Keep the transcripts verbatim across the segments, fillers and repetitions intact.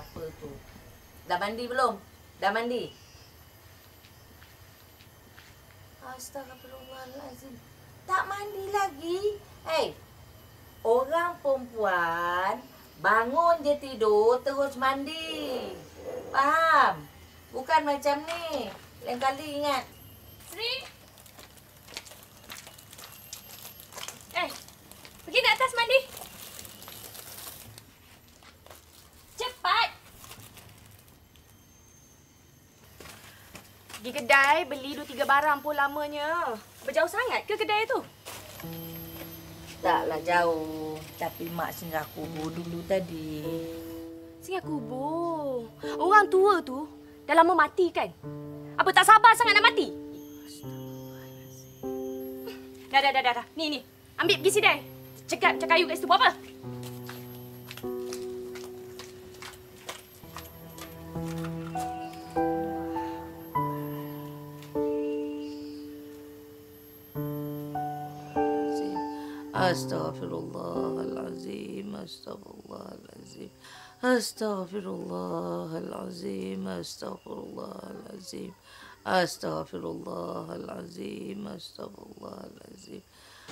apa tu? Dah mandi belum? Dah mandi? Astagfirullahalazim. Tak mandi lagi? Hei, orang perempuan bangun je tidur terus mandi. Faham? Bukan macam ni. Lain kali ingat. Sri. Eh, pergi ke atas mandi. Cepat. Pergi kedai beli dua tiga barang pun lamanya. Berjauh sangat ke kedai tu? Taklah jauh. Tapi mak singgah kubur dulu tadi. Singgah kubur. Orang tua tu dah lama mati kan? Apa tak sabar sangat nak mati? Dah, dah, dah, dah. dah. Ni, ni. Ambil pergi sidai. Cekat macam kayu kat situ. Buat apa? Astaghfirullahalazim, astaghfirullahalazim, astaghfirullahalazim, astaghfirullahalazim, astaghfirullahalazim, astaghfirullahalazim,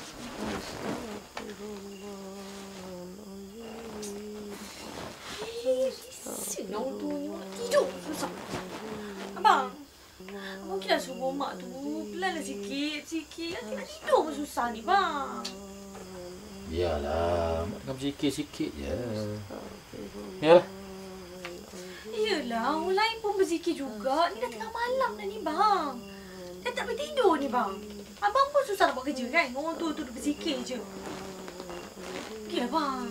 astaghfirullahalazim. Senang tu. Tidur. Susah. Abang. Abang kira suruh mak tu. Pelanlah sikit, sikit. Nanti nak tidur pun susah ni, bang. Biarlah, mak tengah berzikir-sikit je. Biarlah. Yelah, orang lain pun berzikir juga. Ni dah tengah malam dah ni, bang. Dah tak boleh tidur ni, bang. Abang pun susah nak buat kerja kan? Orang tu tu berzikir je. Pergilah, bang.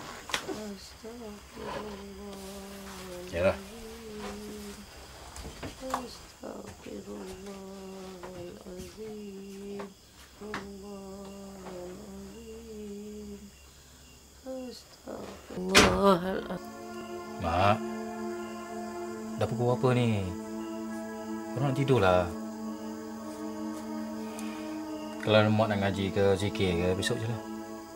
Biarlah. Astaghfirullahalazim. Astaghfirullahalazim. Mak, dah pukul berapa ni? Korang nak tidurlah. Kalau mak nak ngaji ke zikir ke, besok je lah.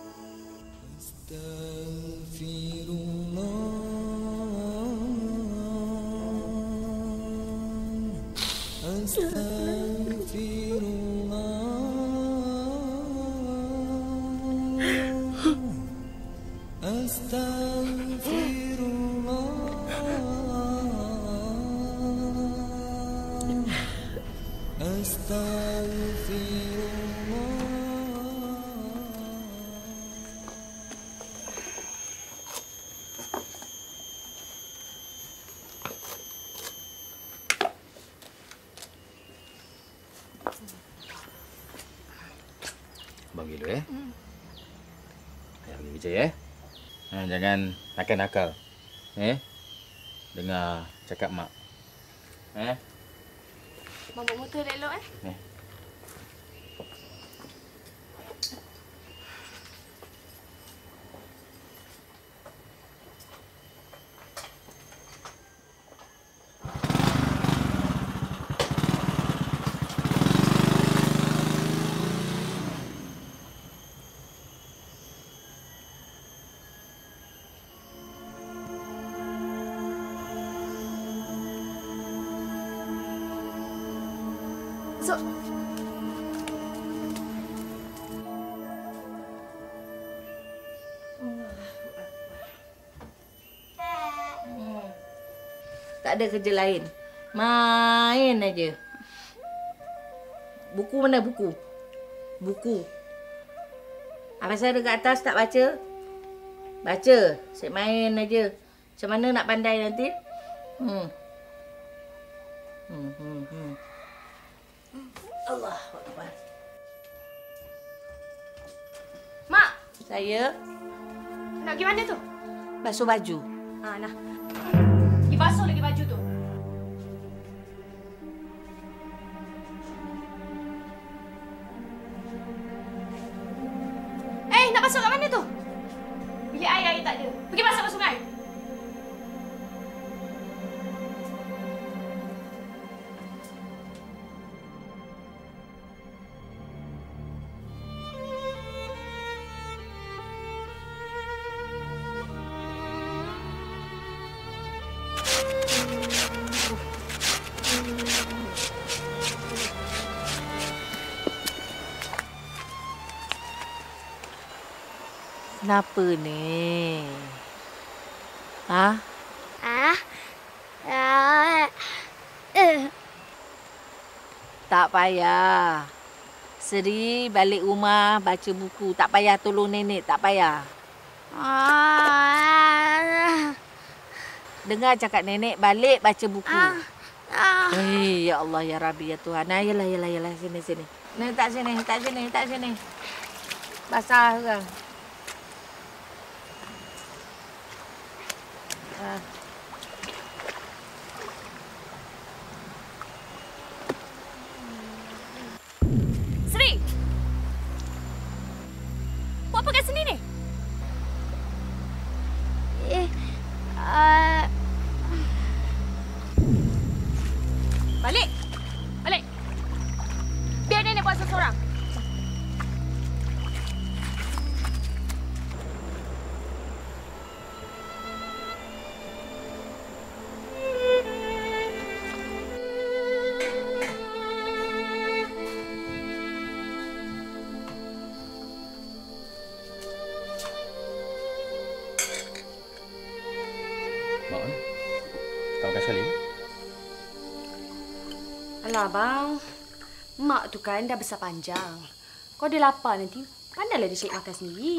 Abang pergi dulu eh. Hmm. Ayah pergi kerja eh. Ha, jangan nakal-nakal. Eh? Dengar cakap mak. Eh? Abang bawa motor elok eh. Eh. So, tak ada kerja lain. Main aja. Buku mana buku? Buku. Apa saya ada kat atas tak baca? Baca. Saya main aja. Macam mana nak pandai nanti? Hmm. Hmm, hmm, hmm. Allahu Akbar. Mak, Saya nak pergi mana tu? basuh baju. Ha, nah. Pergi basuh lagi baju tu. Eh, nak basuh kat mana tu? Bilik air, air tak ada. Pergi basuh kat sungai. Kenapa ni? Ha? Ah. Ah. Eh. Tak payah. Seri balik rumah baca buku. Tak payah tolong nenek, tak payah. Ah. Dengar cakap nenek, balik baca buku. Ah. Ah. Hei, ya Allah, ya Rabbi, ya Tuhan. Nah, yalah, yalah, yalah. Sini, sini. Ni, tak sini, tak sini, tak sini. Basah orang. Ha. Sri! Buat apa kat sini ni? Eh. Ah. Balik! Balik! Biar nenek buat seorang. Mak On, tak makan Salim? Alah, bang. Mak tu kan dah besar panjang. Kalau dia lapar nanti, pandailah dia cari makan sendiri.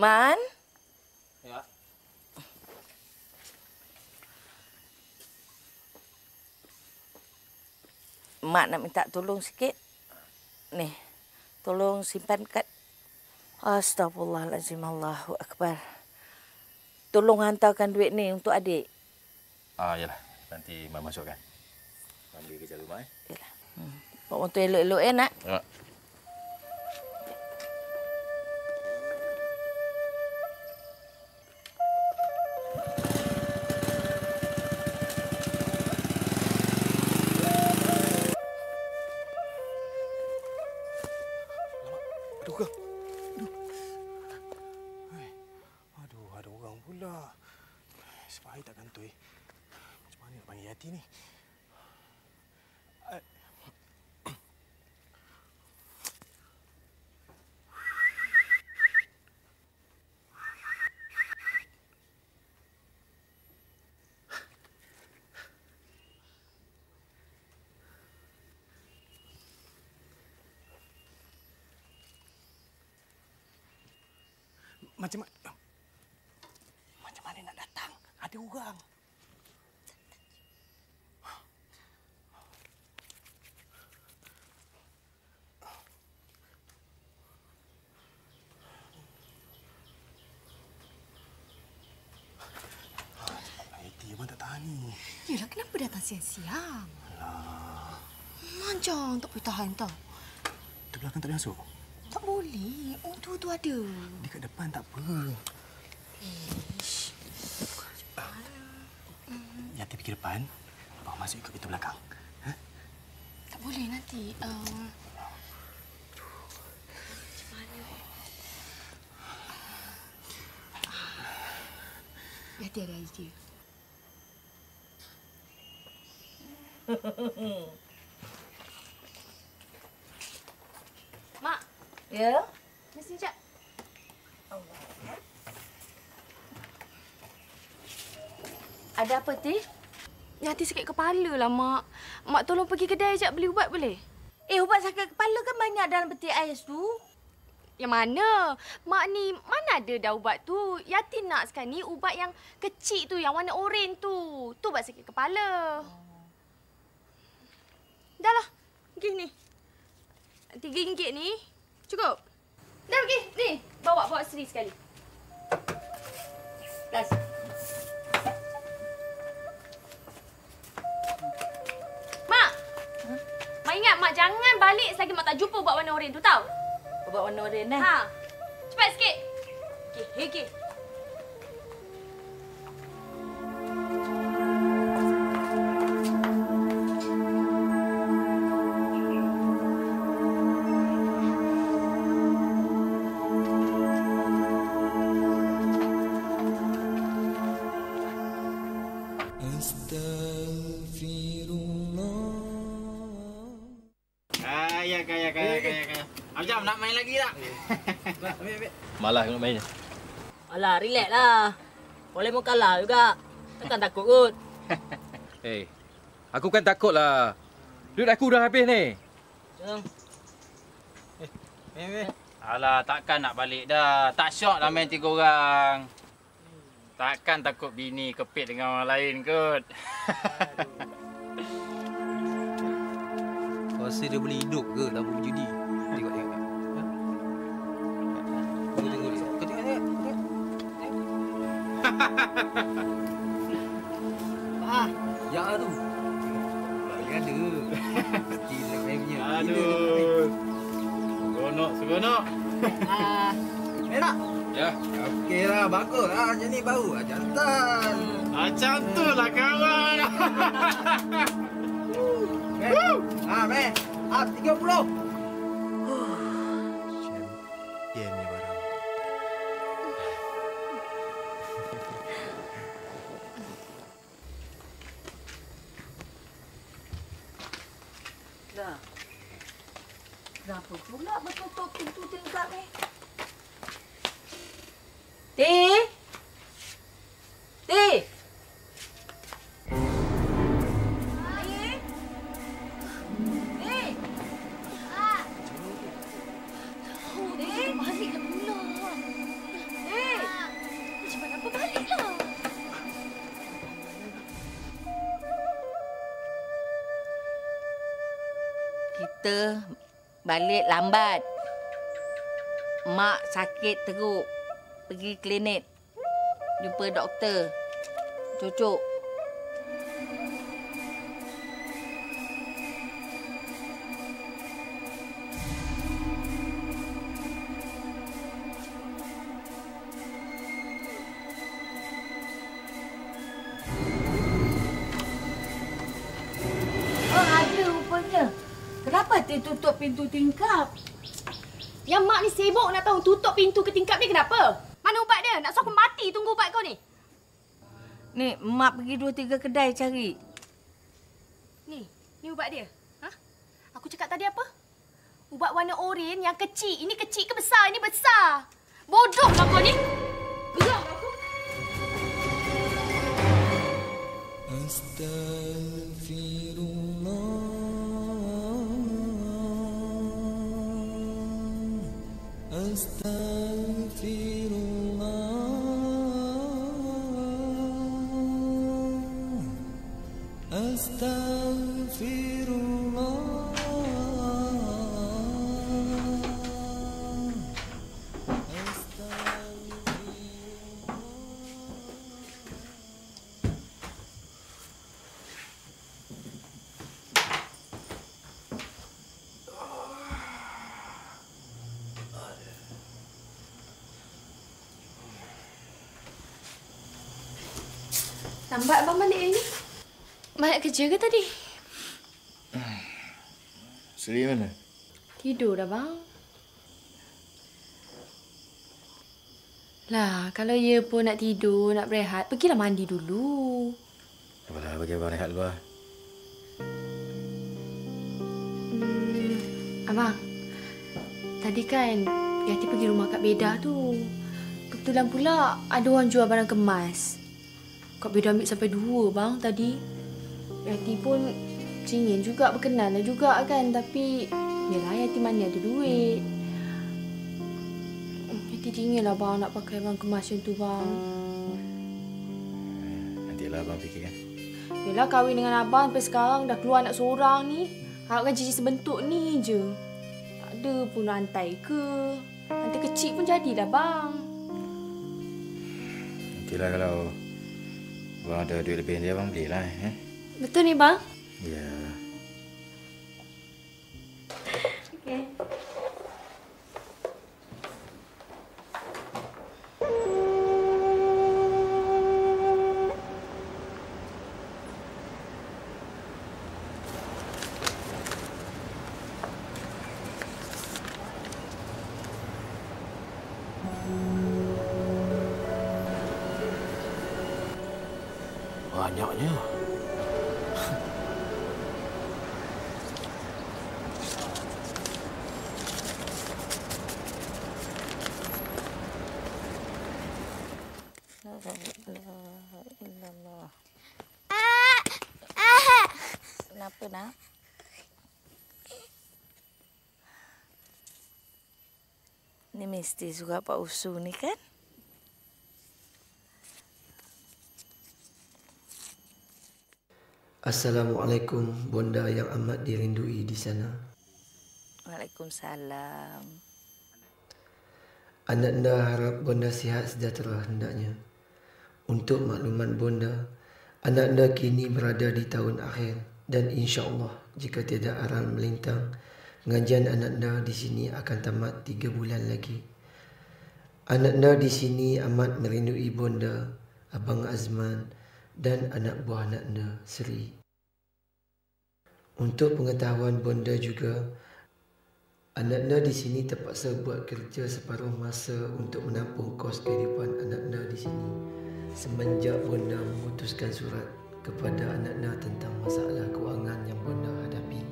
Man? Ya. Mak nak minta tolong sikit. Ni, tolong simpan kad. Astagfirullahaladzim, Allahu Akbar. Tolong hantarkan duit ni untuk adik. Ah, yalah. Nanti Mak masukkan. Ambil kerja rumah, eh. Yalah. Hmm. Bawa motor elok-elok, eh, nak? Ya. Aduh, kau. Aduh, ada orang pula. Sebaik tak kantoi. Macam mana nak panggil Yati ni? Macam mana? Macam mana nak datang? Ada orang. Yati memang tak tahan ni. Yelah, kenapa datang siang-siang? Alah. Manjang tak boleh tahan tau. Tu belakang tak boleh masuk? Tak boleh. Orang tua tu ada. Di kat depan tak apa. Ish. Yati pergi depan, bawa masuk ikut pintu belakang. Ha? Tak boleh nanti. Um... Macam mana? Yati ada idea. Mak, Ya? mesti sekejap. Ada apa, Ti? Yati sakit kepala lah, Mak. Mak tolong pergi kedai sekejap beli ubat boleh? Eh, ubat sakit kepala kan banyak dalam peti ais tu. Yang mana? Mak ni, mana ada dah ubat tu? Yati nak sekarang ni ubat yang kecil tu, yang warna oranye tu. Tu ubat sakit kepala. Dah lah. Pergi ni. Tiga ringgit ni. Cukup? Dah pergi. Ni. Bawa, bawa Sri sekali. Las. Mak! Huh? Mak ingat, Mak jangan balik selagi Mak tak jumpa ubat warna oranye tu, tau? Ubat warna oranye, eh? Ha. Cepat sikit. Okey, okey. Kaya, kaya, kaya, kaya, kaya. Abjam, nak main lagi tak? Ambil, ambil. Malas nak main. Alah, relax lah. Boleh mau kalah juga. Takkan takut kot. Hei, aku kan takut lah. Duit aku dah habis ni. Jom. Eh, eh, alah, takkan nak balik dah. Tak syok dah main tiga orang. Takkan takut bini kepit dengan orang lain kot. Kau rasa dia boleh hidup ke tanpa berjudi? Tengok, tengok. Ha? Tunggu, tunggu. Kau tengok, tengok. Ah, Ya tu. Ya ada. Mesti nak main punya. Aduh. Seronok, seronok. ah. Eh tak? Ya. Okey lah, bagus lah. Macam ni baru lah. Jantan. Macam tu lah kawan. Meh. Ah, meh. Ah, tiga puluh. Champion ni barang. Dah. Kenapa pula bertutup pintu tingkap ni? Ti? Ti? Baliklah pula. doktor balik lambat. Mak sakit teruk. Pergi klinik. Jumpa doktor. Cucuk. Oh, ada rupanya. Kenapa dia tutup pintu tingkap? Yang mak ni sibuk nak tahu tutup pintu ke tingkap ni kenapa? Mana ubat dia? Nak suruh aku mati tunggu ubat kau ni. Ni, mak pergi dua tiga kedai cari. Ni, ni ubat dia. Ha? Aku cakap tadi apa? Ubat warna oren yang kecil. Ini kecil ke besar? Ini besar. Bodohlah kau ni. Geram aku. Lambat abang balik hari ni. Banyak kerja ke tadi? Seri mana? Tidur dah bang. Lah, kalau ia pun nak tidur, nak berehat, pergilah mandi dulu. Apalah, bagi abang rehat luar. Hmm, abang, tadi kan Yati pergi rumah Kak Beda tu. Kebetulan pula ada orang jual barang kemas. Kak Beda ambil sampai dua bang tadi. Yati pun ingin juga berkenan lah juga kan. Tapi yelah Yati mana ada duit. Yati ingin lah bang nak pakai barang kemas macam tu bang. Nantilah abang fikir kan. Yelah kahwin dengan abang sampai sekarang dah keluar anak seorang ni. Harapkan cici sebentuk ni je. Tak ada pun rantai ke. Rantai kecil pun jadilah bang. Nantilah kalau abang ada duit lebih nanti abang belilah. Eh? Betul ni bang? Ya. Okey. Banyaknya. Kenapa nak? Ni mesti surat Pak Usu ni kan? Assalamualaikum bonda yang amat dirindui di sana. Waalaikumsalam. Ananda harap bonda sihat sejahtera hendaknya. Untuk makluman bonda, ananda kini berada di tahun akhir dan insya-Allah jika tiada aral melintang, pengajian ananda di sini akan tamat tiga bulan lagi. Ananda di sini amat merindui bonda, Abang Azman dan anak buah ananda Seri. Untuk pengetahuan bonda juga, ananda di sini terpaksa buat kerja separuh masa untuk menampung kos kehidupan ananda di sini semenjak bonda memutuskan surat kepada ananda tentang masalah kewangan yang bonda hadapi.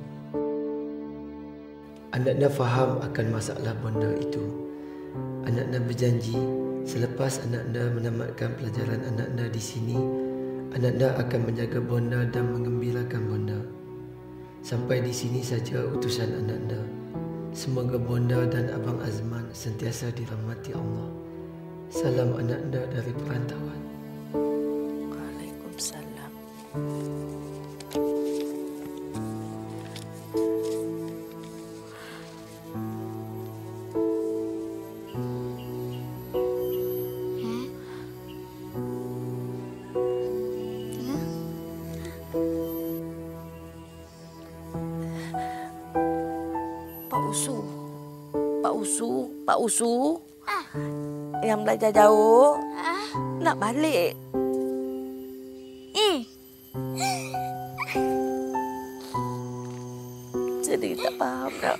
Ananda faham akan masalah bonda itu. Ananda berjanji selepas ananda menamatkan pelajaran ananda di sini, ananda akan menjaga bonda dan mengembirakan bonda. Sampai di sini saja utusan ananda. Semoga bonda dan Abang Azman sentiasa dirahmati Allah. Salam ananda dari perantauan. Waalaikumsalam. Pak Usu yang belajar jauh nak balik. Eh. Jadi tak faham tak?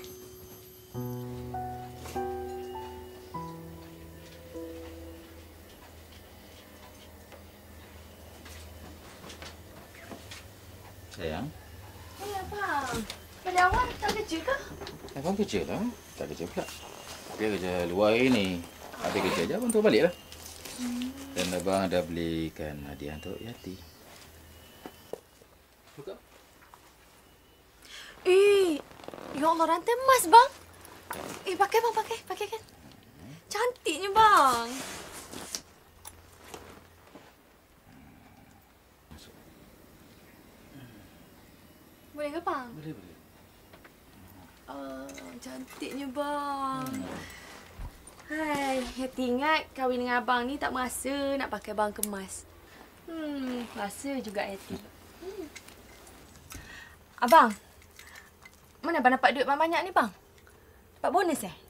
Sayang. Eh, abang. Pada awal tak kerja ke? Abang kerja lah. Tak kerja pula. Dia kerja luar hari ni. Habis kerja je, abang tu balik lah. Hmm. Dan abang dah belikan hadiah untuk Yati. Buka. Eh, ya Allah, rantai emas, bang. Eh, pakai bang, pakai. Pakai kan? Cantiknya, bang. Boleh ke, bang? Boleh, boleh. Oh, cantiknya, bang. Hmm. Hai, Yati ingat kahwin dengan abang ni tak masa nak pakai bang kemas. Hmm, masa juga Yati. Hmm. Abang, mana abang dapat duit banyak-banyak ni, bang? Dapat bonus eh?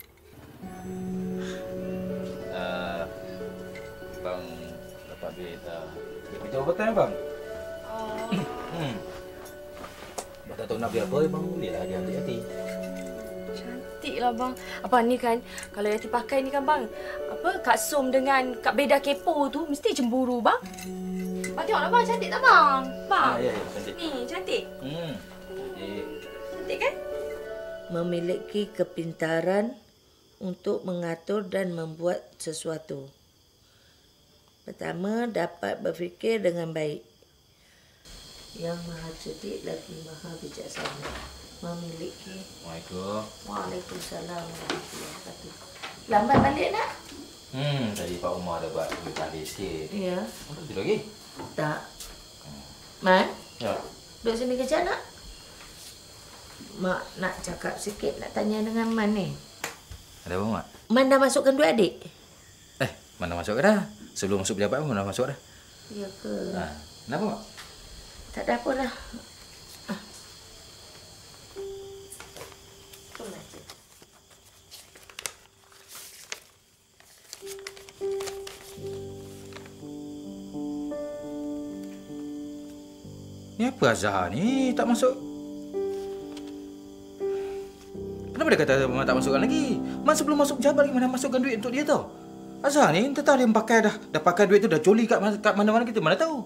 Uh, bang dapat duit uh, duit kerja overtime, bang. Oh. hmm. Abang tak tahu nak beli apa, bang bolehlah hadiah untuk Yati. Cantiklah, bang. Abang ni kan, kalau Yati pakai ni kan, bang, apa, Kak Som dengan Kak Beda Kepo tu mesti cemburu, bang. Abang tengoklah, bang. Cantik tak, bang? Bang. Ah, ya, ya, cantik. Ni, cantik. Hmm. Cantik. Cantik kan? Memiliki kepintaran untuk mengatur dan membuat sesuatu. Pertama, dapat berfikir dengan baik. Yang maha cerdik lagi maha bijaksana. Memiliki. Waalaikumsalam. Waalaikumsalam warahmatullahi wabarakatuh. Lambat balik nak? Hmm, tadi Pak Umar dah buat lebih balik sikit. Ya. Oh, tak tidur lagi? Tak. Man? Ya. Duduk sini kejap nak? Mak nak cakap sikit, nak tanya dengan Man ni. Ada apa, Mak? Man dah masukkan dua adik? Eh, mana masuk dah? Sebelum masuk pejabat pun dah masuk dah. Ya ke? Ha, kenapa, Mak? Tak ada apa lah. Ah. Tunggu aja. Ni apa Azhar ni? Tak masuk. Kenapa dia kata Mak tak masukkan lagi? Mak sebelum masuk pejabat lagi mana masukkan duit untuk dia tau. Azhar ni entah dia pakai dah dah pakai duit tu dah coli kat, kat mana-mana kita mana tahu.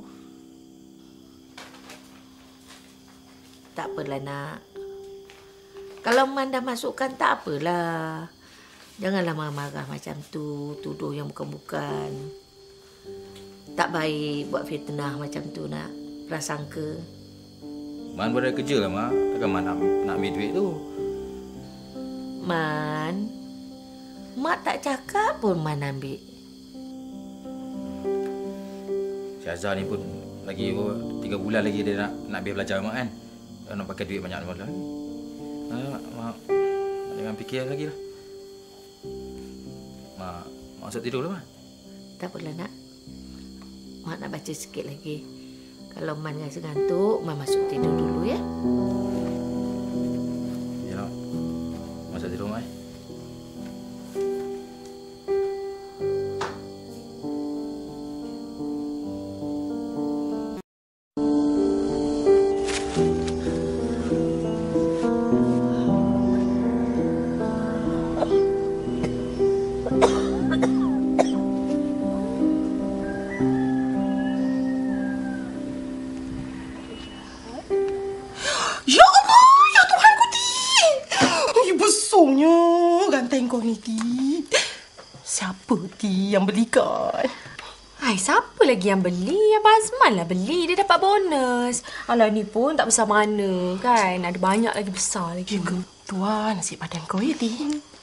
Tak apalah nak. Kalau Man dah masukkan tak apalah. Janganlah marah-marah macam tu, tuduh yang bukan-bukan. Tak baik buat fitnah macam tu nak. Prasangka. Man baru ada kerja lah, Mak. Takkan Man nak, nak ambil duit tu. Man, Mak tak cakap pun Man ambil. Si Azhar ni pun lagi oh, tiga bulan lagi dia nak nak biar belajar, Mak kan. Dia nak pakai duit banyak lagi. Ha, Mak, Mak, jangan fikir lagi lah. Mak, Mak masuk tidur lah, Mak. Tak apalah nak. Mak nak baca sikit lagi. Kalau Man rasa ngantuk, Man masuk tidur dulu ya. Ya, Mak. Masuk tidur, Mak. Siapa Ti yang belikan? Hai, siapa lagi yang beli? Abang Azman lah beli. Dia dapat bonus. Alah, ni pun tak besar mana kan. Ada banyak lagi besar lagi. Ya ke? Tuan, nasib badan kau ya, Ti.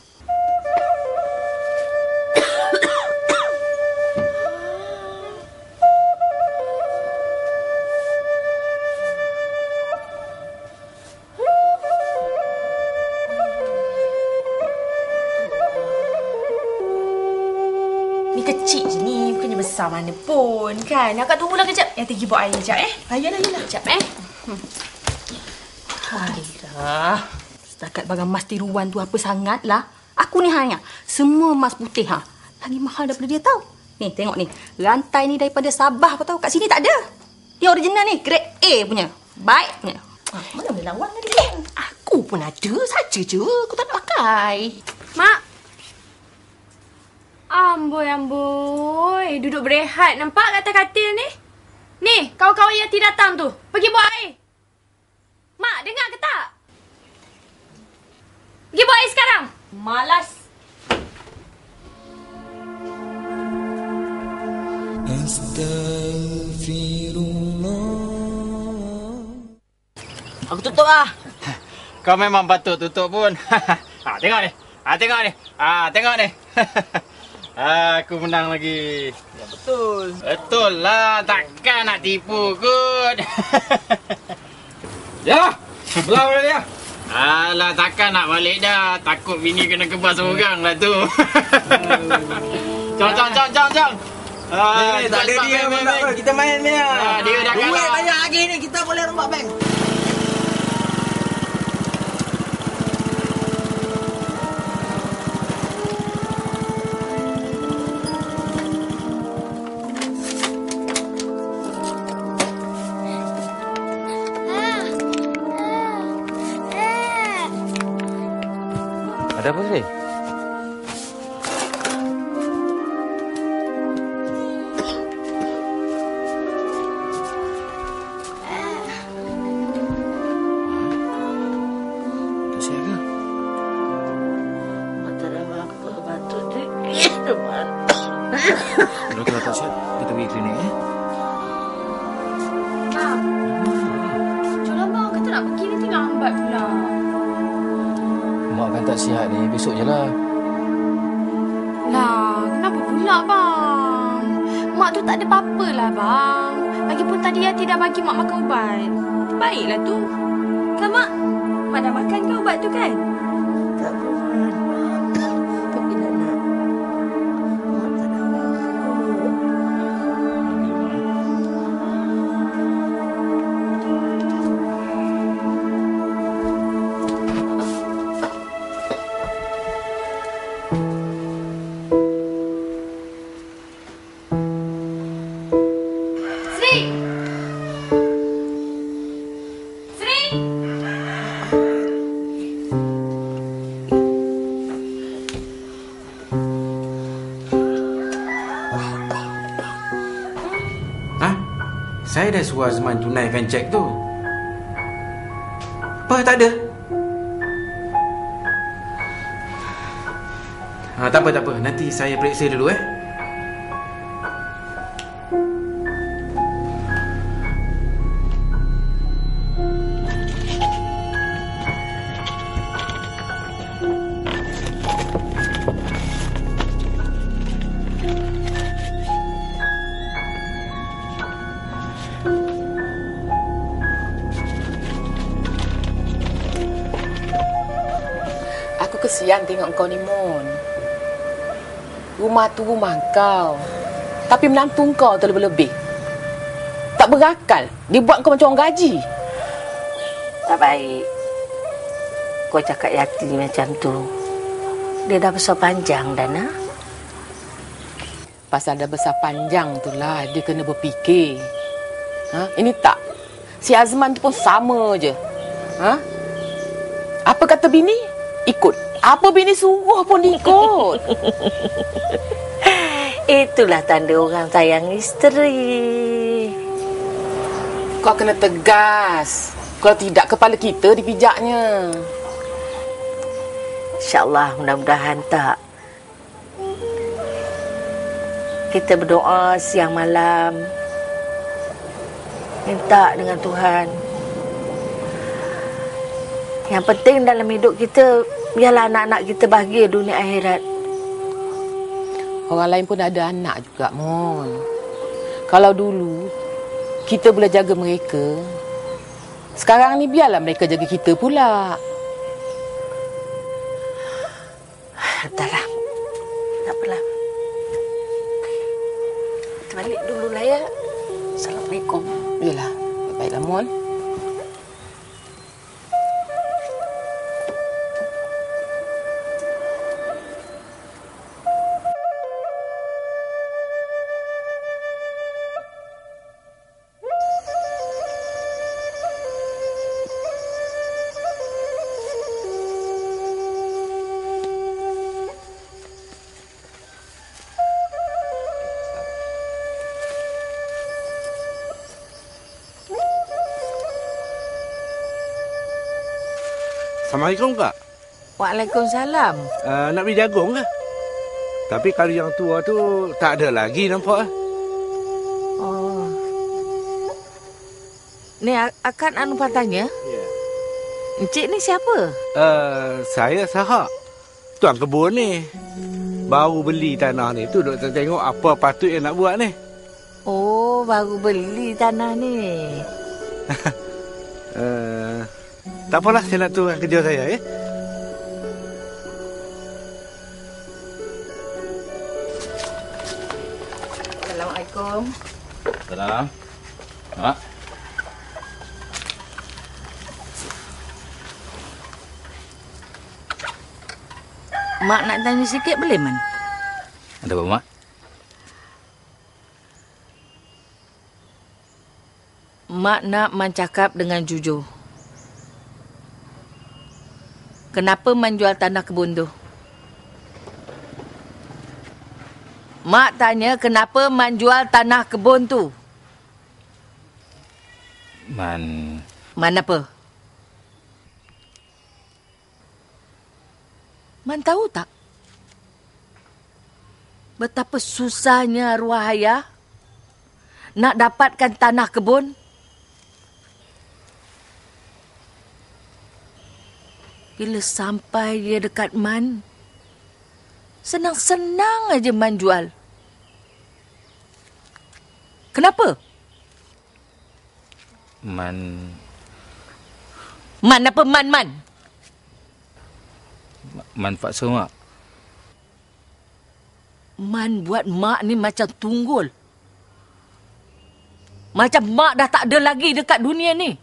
Kecil je ni, bukannya besar mana pun kan. Akak tunggulah kejap. Yang pergi buat air kejap eh. Ayolah, ayolah. Kejap eh. Hmm. Ayolah. Setakat barang mas tiruan tu apa sangat lah. Aku ni hanya semua emas putih ha. Lagi mahal daripada dia tahu. Ni tengok ni. Rantai ni daripada Sabah kau tahu. Kat sini tak ada. Ni original ni, grade A punya. Baik punya. Ah, mana boleh lawan dengan dia? Aku pun ada saja je. Aku tak nak pakai. Mak. Amboi, amboi. Duduk berehat. Nampak kat atas katil ni? Ni, kawan-kawan Yati datang tu. Pergi buat air. Mak, dengar ke tak? Pergi buat air sekarang. Malas. Aku tutup lah. Kau memang patut tutup pun. Ha, tengok ni. Ha, tengok ni. Ha, tengok ni. Aku menang lagi. Ya, betul. Betul lah. Takkan nak tipu kot. Ya. Belah balik dia. Alah, takkan nak balik dah. Takut bini kena kebas seorang lah tu. Jom, jom, jom, jom, jom. Ah, Eh, tak ada dia pun tak apa. Kita main ni lah. Ah, dia dah Duit kalah. banyak lagi ni. Kita boleh rombak bank. Ada apa sih? Tak sihat ke? Mata dah apa batuk tu. Kalau kita tak sihat, kita pergi klinik eh. Mak. Jom lah bang. Kata nak pergi nanti lambat pula. Mak kan tak sihat ni, besok je lah. Lah, kenapa pula bang? Mak tu tak ada apa-apa lah bang. Lagipun tadi Yati dah bagi mak makan ubat. Baiklah tu. Kan mak? Mak dah makan ke ubat tu kan? Tak berat. Tapi nak nak. Mak tak ada apa-apa. Sri! Sri! Ha? Saya dah suruh Azman tunaikan cek tu. Apa tak ada? Ha, tak apa, tak apa. Nanti saya periksa dulu eh. Aku kesian tengok kau ni, Mon. Rumah tu rumah kau. Tapi menantu kau terlebih-lebih. Tak berakal. Dia buat kau macam orang gaji. Tak baik. Kau cakap Yati macam tu. Dia dah besar panjang dah nak. Pasal dah besar panjang tu lah, dia kena berfikir. Ha? Ini tak. Si Azman tu pun sama je. Ha? Apa kata bini? Ikut. Apa bini suruh pun ikut. Itulah tanda orang sayang isteri. Kau kena tegas. Kalau tidak, kepala kita dipijaknya. InsyaAllah mudah-mudahan tak. Kita berdoa siang malam. Minta dengan Tuhan. Yang penting dalam hidup kita, biarlah anak-anak kita bahagia dunia akhirat. Orang lain pun ada anak juga, Mon. Kalau dulu kita boleh jaga mereka, sekarang ni biarlah mereka jaga kita pula. Entahlah. Tak apalah. Kita balik dulu lah ya. Assalamualaikum. Yalah, baiklah, Mon. Assalamualaikum, Kak. Waalaikumsalam. Uh, nak beli jagung ke? Tapi kalau yang tua tu tak ada lagi nampak. Oh. Ni akan anu patanya? Ya. Encik ni siapa? Uh, saya Sahak. Tuan kebun ni. Baru beli tanah ni. Tu duk tengok apa patut yang nak buat ni. Oh, baru beli tanah ni. uh, tak apalah, saya nak turun kerja saya, ya. Assalamualaikum. Salam. Mak. Mak nak tanya sikit boleh, Man? Ada apa, Mak? Mak nak Man cakap dengan jujur. Kenapa Man jual tanah kebun tu? Mak tanya kenapa Man jual tanah kebun tu? Man... Man apa? Man tahu tak? Betapa susahnya arwah ayah nak dapatkan tanah kebun. Bila sampai dia dekat Man, senang-senang aja Man jual. Kenapa? Man... Man apa Man, Man? Man paksa, Mak. Man buat Mak ni macam tunggul. Macam Mak dah tak ada lagi dekat dunia ni.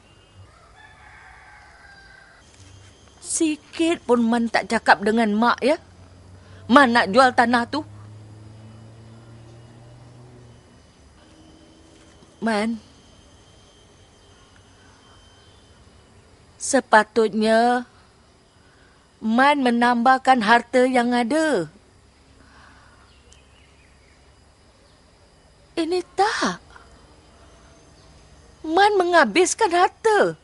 Sikit pun Man tak cakap dengan Mak, ya? Man nak jual tanah tu. Man, sepatutnya Man menambahkan harta yang ada. Ini tak. Man menghabiskan harta.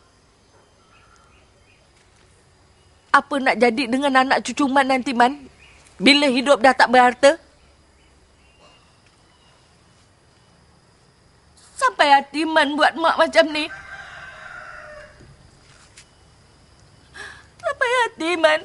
Apa nak jadi dengan anak cucu Man nanti, Man? Bila hidup dah tak berharta? Sampai hati Man buat Mak macam ni. Sampai hati, Man.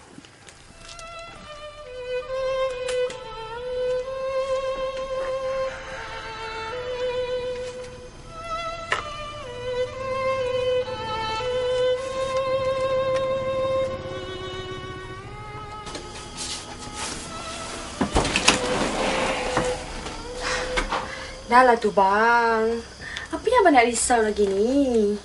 Dah lah tu, bang. Apa yang abang nak risau lagi ni?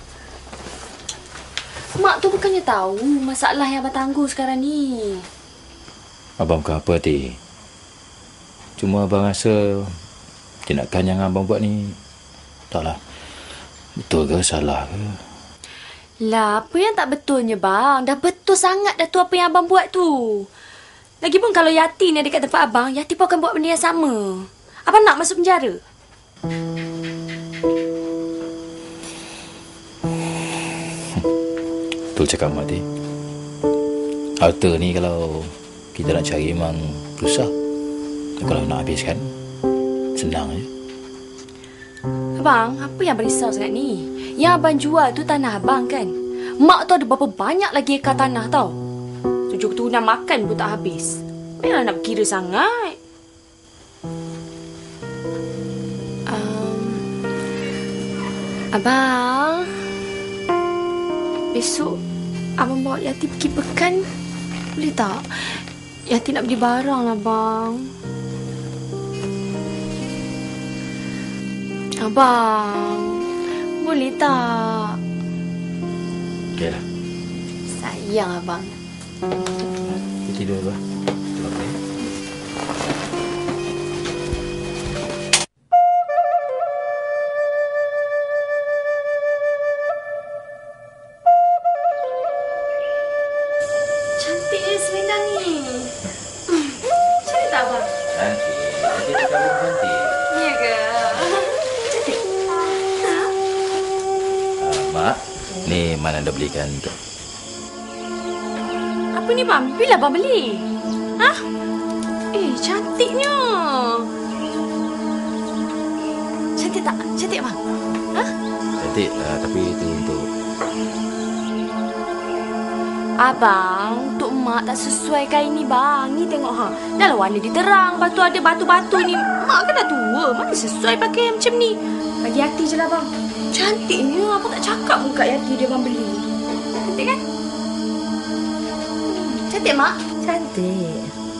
Mak tu bukannya tahu masalah yang abang tangguh sekarang ni. Abang bukan apa, Ti. Cuma abang rasa tindakan yang abang buat ni taklah betul ke salah ke. Lah, apa yang tak betulnya, bang? Dah betul sangat dah tu apa yang abang buat tu. Lagipun kalau Yati ni dekat tempat abang, Yati pun akan buat benda yang sama. Abang nak masuk penjara? Betul cakap Mak, Ti. Harta ni kalau kita nak cari memang susah. Kalau nak habiskan, senang je. Abang, apa yang abang risau sangat ni? Yang abang jual tu tanah abang kan? Mak tu ada berapa banyak lagi ekar tanah tau. Tujuh keturunan makan pun tak habis. Memang nak berkira sangat. Um, abang, besok abang bawa Yati pergi pekan. Boleh tak? Yati nak beli barang lah, bang. Abang, boleh tak? Okey lah. Sayang abang. Kita tidur dulu lah. Tolong saya. Cantiknya selendang ni. Hmm, cantik tak abang? Cantik. Jadi dia kahwin cantik. Ya ke? Cantik. Uh, Mak, ni mana dah belikan untuk apa ni bang? Bila bang beli? Ha? Eh, cantiknya. Cantik tak? Cantik bang? Ha? Cantik uh, tapi itu untuk... Abang, untuk mak tak sesuai kain ni bang. Ni tengok ha. Dah lah warna dia terang. Lepas tu ada batu-batu ni. Mak kan dah tua. Mana sesuai pakai macam ni. Bagi Yati je lah bang. Cantiknya. Abang tak cakap pun kat Yati dia bang beli. Cantik kan? Hmm, cantik mak? Cantik.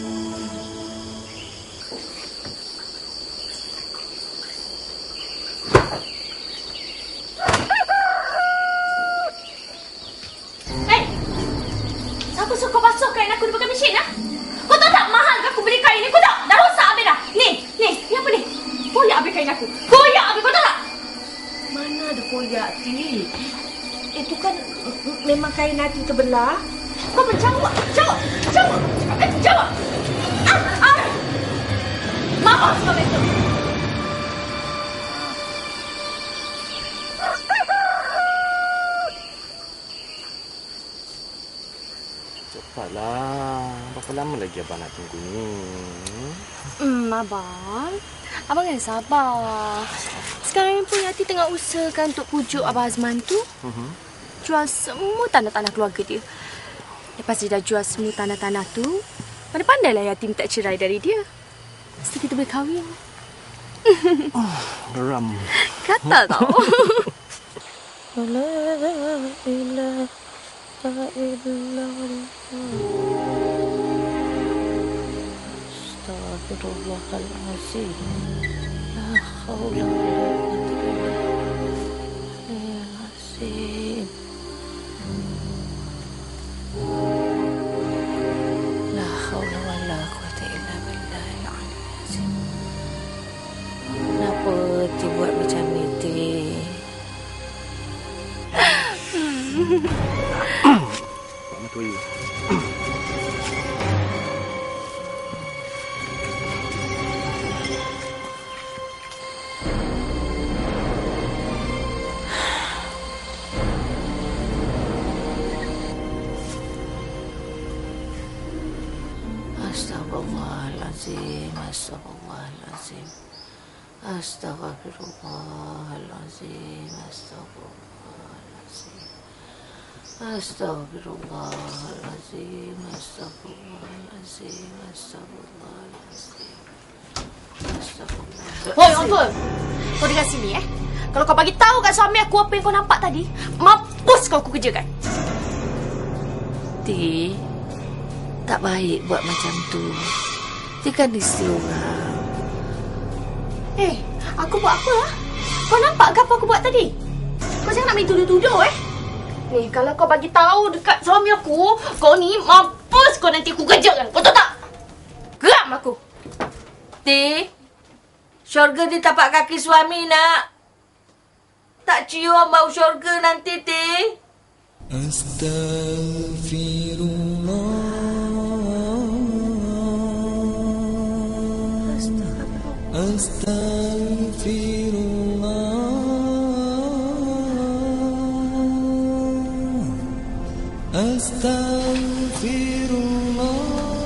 Itu kan memang kain Nati terbelah. Kau menjawab, jawab, jawab, eh, jawab. Ah, ah. Mama sebab itu. Cepatlah. Berapa lama lagi abang nak tunggu ni? Hmm, abang. Abang kan sabar. Sekarang ni pun Yati tengah usahakan untuk pujuk Abang Azman tu. Uh-huh. Jual semua tanah-tanah keluarga dia. Lepas dia dah jual semua tanah-tanah tu, pandai-pandailah Yati minta cerai dari dia. Mesti kita boleh kahwin. Oh, geram. Kata tau. La ilaha illallah. Astagfirullahalazim. La haula wala quwwata illa billah. La haula wala quwwata illa billah. Kenapa Ti buat macam ni, Ti? Mama tu air. Astagfirullahalazim, astagfirullahalazim. Astagfirullahalazim, astagfirullahalazim. Astagfirullahalazim, astagfirullahalazim, astagfirullahalazim. Astagfirullahalazim. Hoi, Uncle. Kau dengar sini eh. Kalau kau bagi tahu kat suami aku apa yang kau nampak tadi, mampus kau aku kerjakan. Ti, tak baik buat macam tu. Ti kan isteri orang. Eh, aku buat apa lah? Kau nampak ke apa aku buat tadi? Kau jangan nak main tuduh-tuduh eh. Ni, kalau kau bagi tahu dekat suami aku, kau ni mampus kau nanti aku kerjakan. Kau tahu tak? Geram aku. Ti, syurga di tapak kaki suami nak. Tak cium bau syurga nanti, Ti. Astaghfirullah. Astaghfirullah. Astaghfirullah.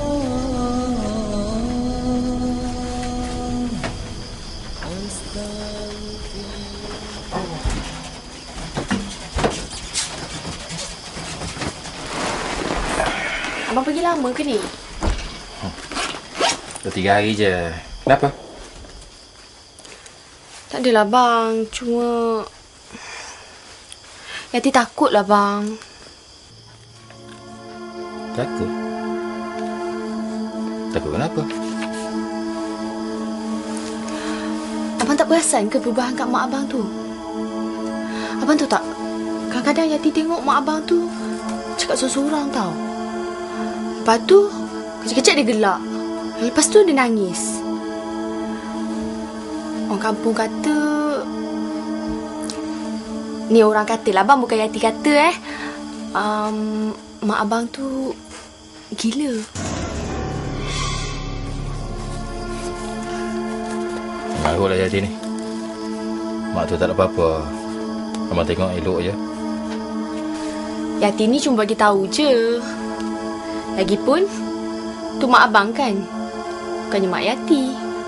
Abang pergi lama ke ni? Dah tiga hari je. Kenapa? Tak adalah bang, cuma Yati takut lah bang. Takut? Takut kenapa? Abang tak perasan ke perubahan kat mak abang tu? Abang tahu tak? Kadang-kadang Yati tengok mak abang tu cakap seorang-seorang tau. Lepas tu, kecil-kecil dia gelak. Lepas tu dia nangis. Orang kampung kata... Ni orang kata lah abang, bukan Yati kata eh. Um, mak abang tu gila. Marahlah Yati ni. Mak tu tak ada apa-apa. Abang tengok elok je. Yati ni cuma bagi tahu je. Lagipun, tu mak abang kan? Bukannya mak Yati.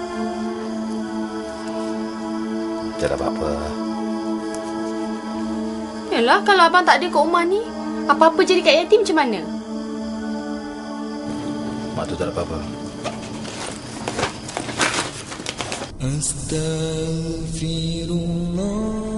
Tak ada apa-apa. Yalah, kalau abang tak ada kat rumah ni, apa-apa jadi kat Yati macam mana? Mak tu tak ada apa-apa. Astaghfirullah.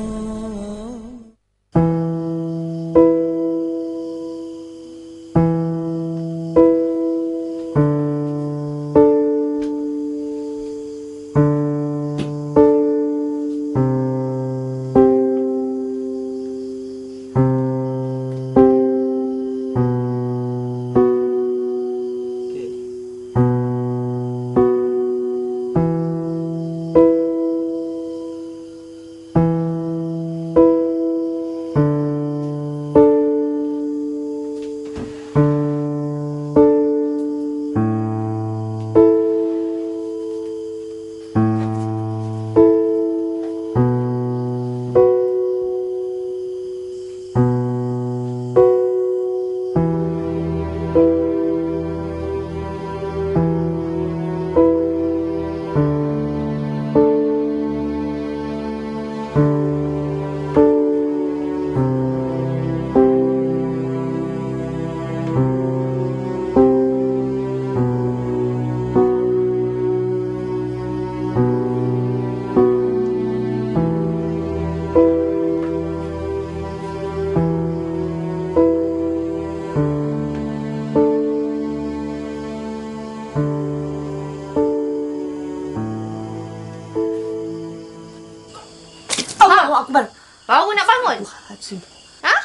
Akbar. Baru nak bangun? Ha?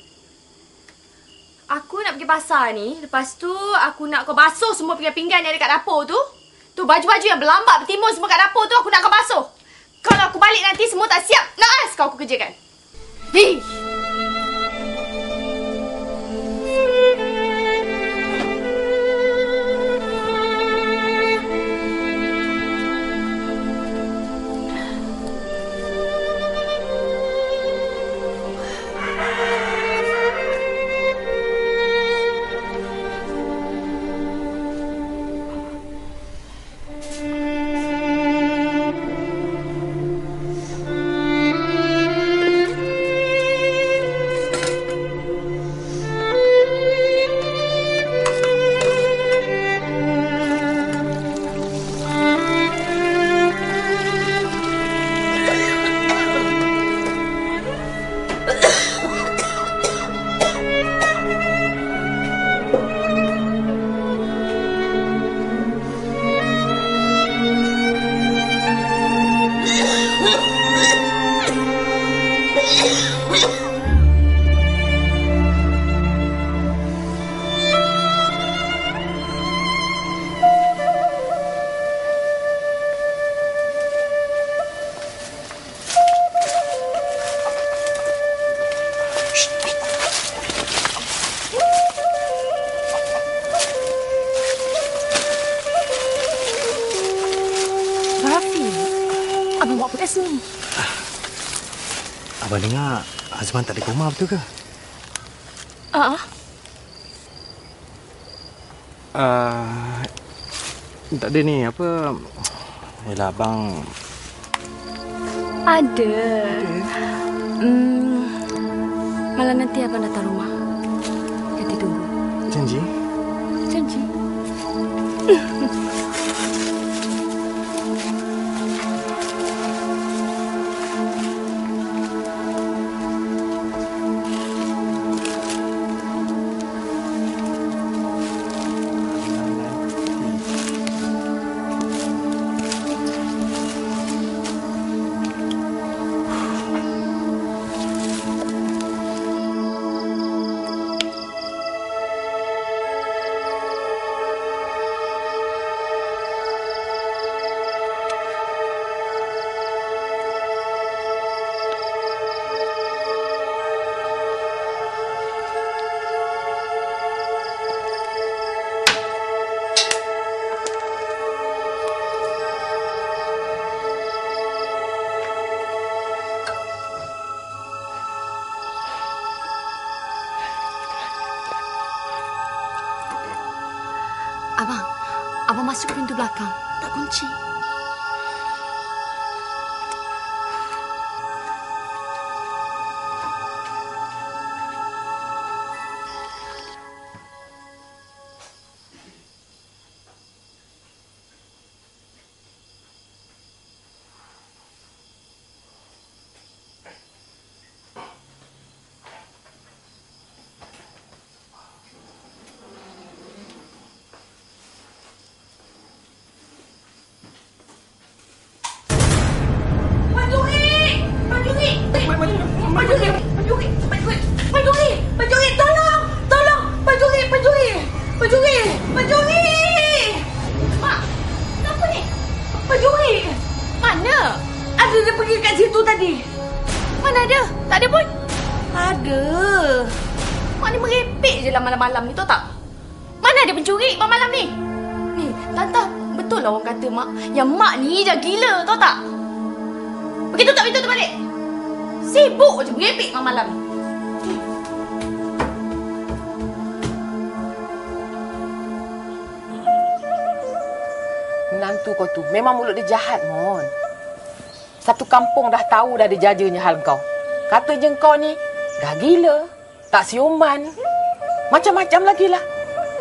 Aku nak pergi pasar ni. Lepas tu aku nak kau basuh semua pinggan-pinggan yang ada kat dapur tu. Tu baju-baju yang berlambak bertimbun semua kat dapur tu aku nak kau basuh. Kalau aku balik nanti semua tak siap, naas kau aku kerjakan. Hei! Abang buat apa kat sini? Abang dengar Azman tak ada kat rumah, betul ke? Ah. Uh. Uh, tak ada ni, apa... Yalah, abang... Ada. Hmm, malam nanti abang datang rumah. Nanti tunggu. Janji? Janji. belakang. Tak kunci. Malam ni, tahu tak? Mana ada pencuri malam ni? Ni, Tante, betul lah orang kata mak. Yang mak ni je gila, tahu tak? Begitu tak pintu tu balik. Sibuk je merepek malam ni. Menantu kau tu memang mulut dia jahat, Mon. Satu kampung dah tahu dah ada jajanya hal kau. Kata je kau ni dah gila, tak siuman. Macam-macam lagi lah.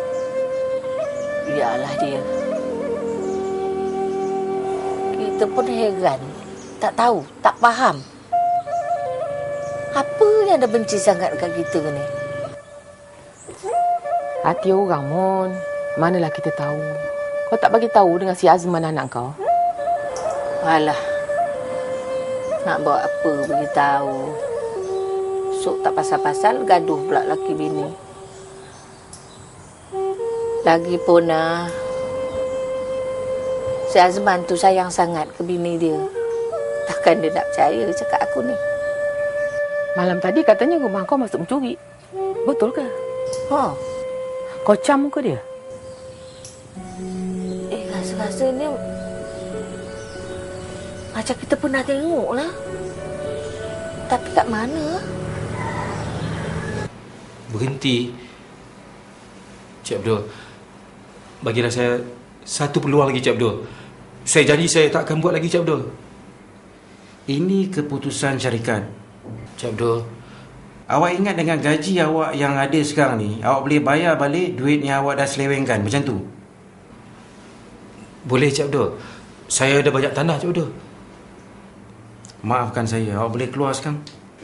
Biarlah dia. Kita pun heran. Tak tahu, tak faham. Apa yang dah benci sangat dekat kita ni? Hati orang, Mon. Manalah kita tahu. Kau tak bagi tahu dengan si Azman anak kau? Alah. Nak buat apa beritahu? Sok tak pasal-pasal gaduh pula laki bini. Lagipun ah, si Azman tu sayang sangat ke bini dia. Takkan dia nak percaya cakap aku ni. Malam tadi katanya rumah kau masuk mencuri. Betul ke? Ha. Kau cam muka dia? Eh, rasa-rasanya macam kita pernah tengok lah. Tapi kat mana? Berhenti. Cik Abdul, bagilah saya satu peluang lagi, Cik Abdul. Saya janji saya tak akan buat lagi, Cik Abdul. Ini keputusan syarikat. Cik Abdul, awak ingat dengan gaji awak yang ada sekarang ni, awak boleh bayar balik duit yang awak dah selewengkan macam tu? Boleh, Cik Abdul. Saya ada banyak tanah, Cik Abdul. Maafkan saya, awak boleh keluar sekarang.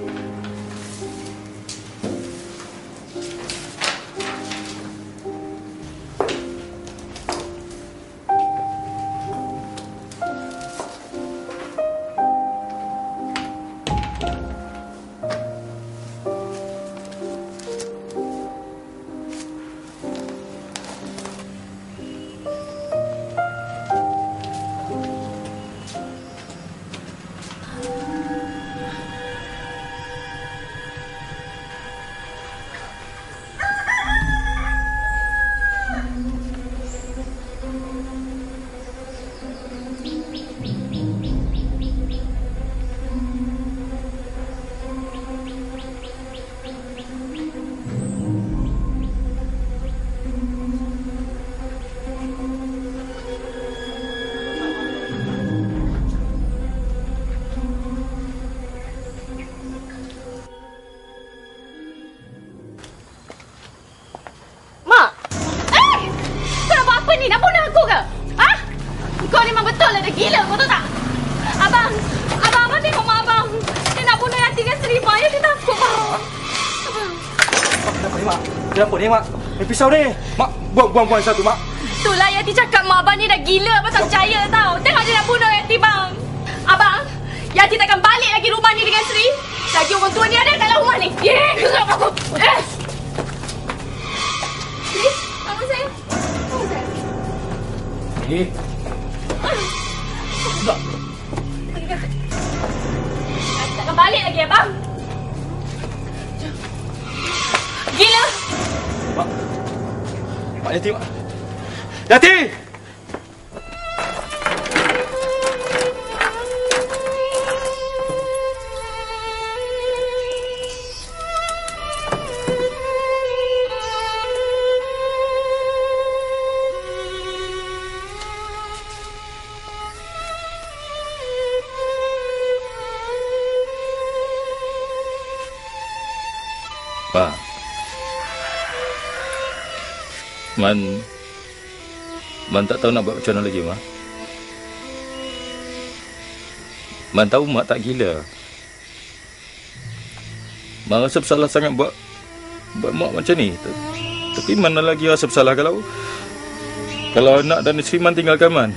Kenapa ni, Mak? Eh, pisau ni. Mak, buang-buang satu, Mak. Itulah Yati cakap mak abang ni dah gila. Abang tak percaya tau. Tengok dia nak bunuh Yati, bang. Abang, Yati takkan balik lagi rumah ni dengan Sri. Lagi orang tua ni ada dalam rumah ni. Yeay, kenapa aku? Eh! Sri, bangun saya. Bangun saya. Eh. Tak. Yati takkan balik lagi, abang. Gila! Mak. Mak Yati, Mak. Yati! Ma. Man Man tak tahu nak buat macam mana lagi, Ma. Man tahu Mak tak gila. Man rasa bersalah sangat buat buat Mak macam ni. Tapi mana lagi rasa bersalah kalau kalau anak dan isteri Man tinggalkan Man.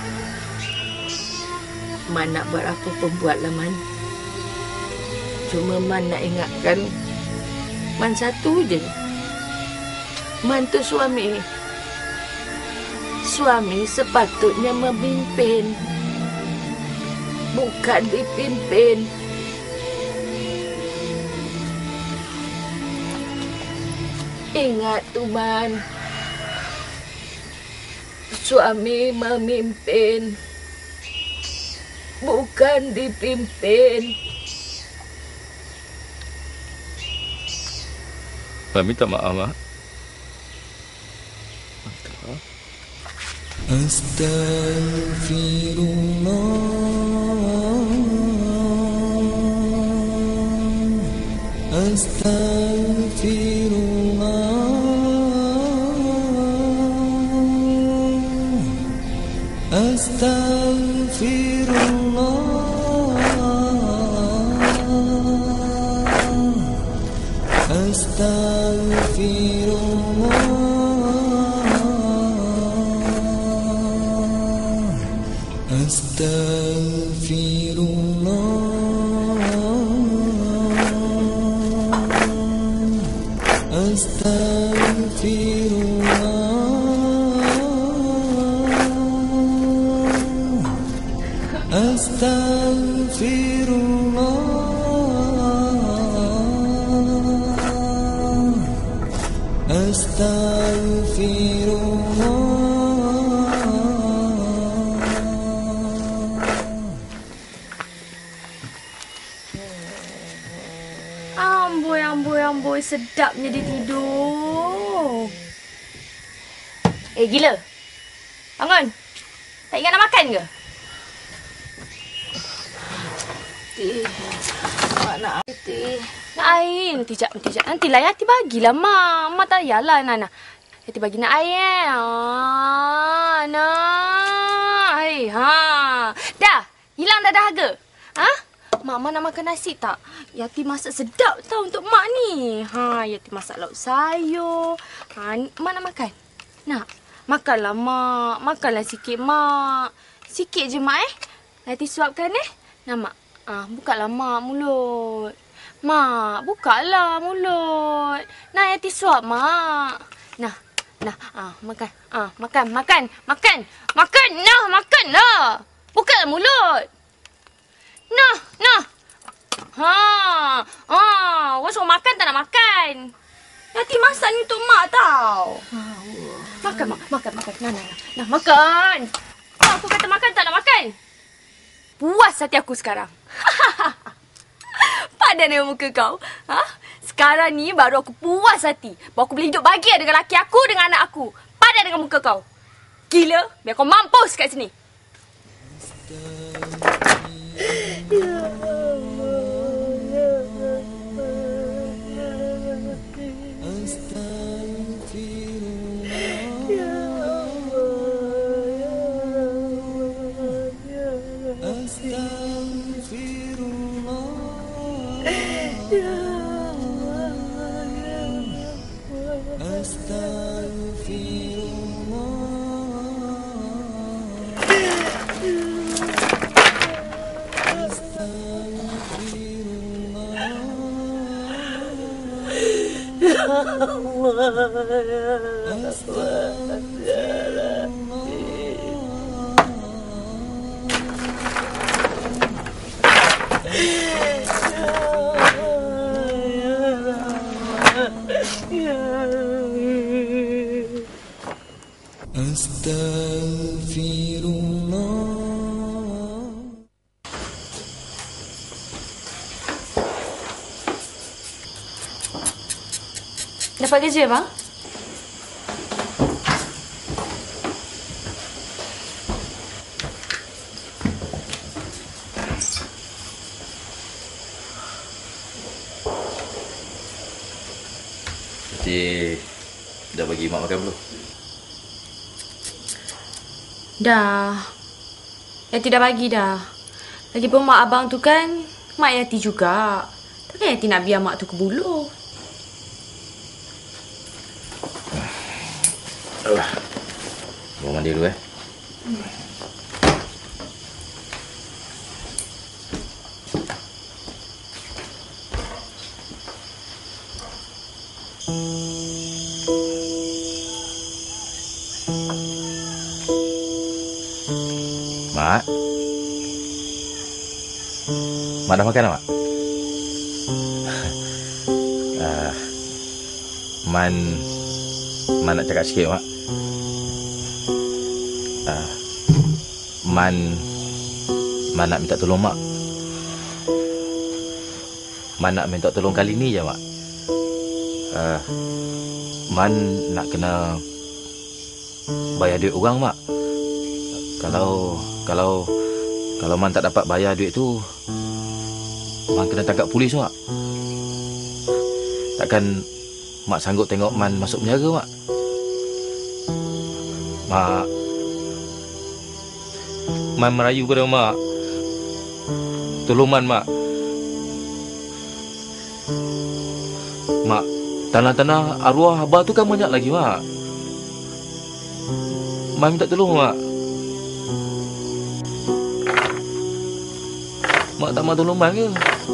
Man nak buat apa pun buatlah, Man. Cuma Man nak ingatkan Man satu je. Man tu suami. Suami sepatutnya memimpin, bukan dipimpin. Ingat tu, Man. Suami memimpin, bukan dipimpin. Man minta maaf, Mak. Astaghfirullah, Astaghfirullah, Astaghfirullah, Astaghfirullah. Amboi, amboi, amboi. Sedapnya dia tidur. Eh, gila. Bangun. Tak ingat nak makan ke? Tih, Mak nak air, Tih. Nak air? Nanti jap, nanti jap. Nantilah Yati bagilah, Mak. Mak tak payahlah, Nana. Yati bagi nak air, eh. Ah, nak air. Ha. Dah. Hilang dah dahaga. Ha? Mak, nak makan nasi tak? Yati masak sedap tau untuk Mak ni. Ha, Yati masak lauk sayur. Ha, Mak nak makan? Nak? Makanlah, Mak. Makanlah sikit, Mak. Sikit je, Mak, eh. Yati suapkan, eh. Nah, Mak. Ah, bukalah, Mak, mulut. Mak, bukalah mulut. Nah, Yati suap, Mak. Nah, nah. Ah, makan. Ah, makan, makan. Makan. Makan. Nah, makanlah. Bukalah mulut. Nah, nah. Ha. Ah, awak suruh makan tak nak makan. Yati masak ni untuk Mak tau. Makan, Mak. Makan, makan. Nah, nah, nah. Nah, makan. Oh, aku kata makan tak nak makan. Puas hati aku sekarang. Padan dengan muka kau. Ha? Sekarang ni baru aku puas hati. Baru aku boleh hidup bahagia dengan laki aku, dengan anak aku. Padan dengan muka kau. Gila, biar kau mampus kat sini. Ya Astaghfirullah. Dapat kerja, bang? Siti dah bagi mak makan belum? Dah. Yati dah bagi dah. Lagipun mak abang tu kan mak Yati juga. Takkan Yati nak biar mak tu kebuluh. Alah. Bawa mandi dulu eh. Hmm. Mak. Mak dah makan tak, Mak? uh, Man Man nak cakap sikit, Mak. Uh, Man Man nak minta tolong Mak. Man nak minta tolong kali ni je, Mak. Uh, Man nak kena bayar duit orang, Mak. Kalau kalau kalau Man tak dapat bayar duit tu, Man kena tangkap polis, Mak. Takkan Mak sanggup tengok Man masuk penjara, Mak. Mak Man merayu pada Mak. Tolong Man, Mak. Mak, tanah-tanah arwah abah tu kan banyak lagi, Mak. Man minta tolong, Mak. Mak tak mahu tolong Man ke?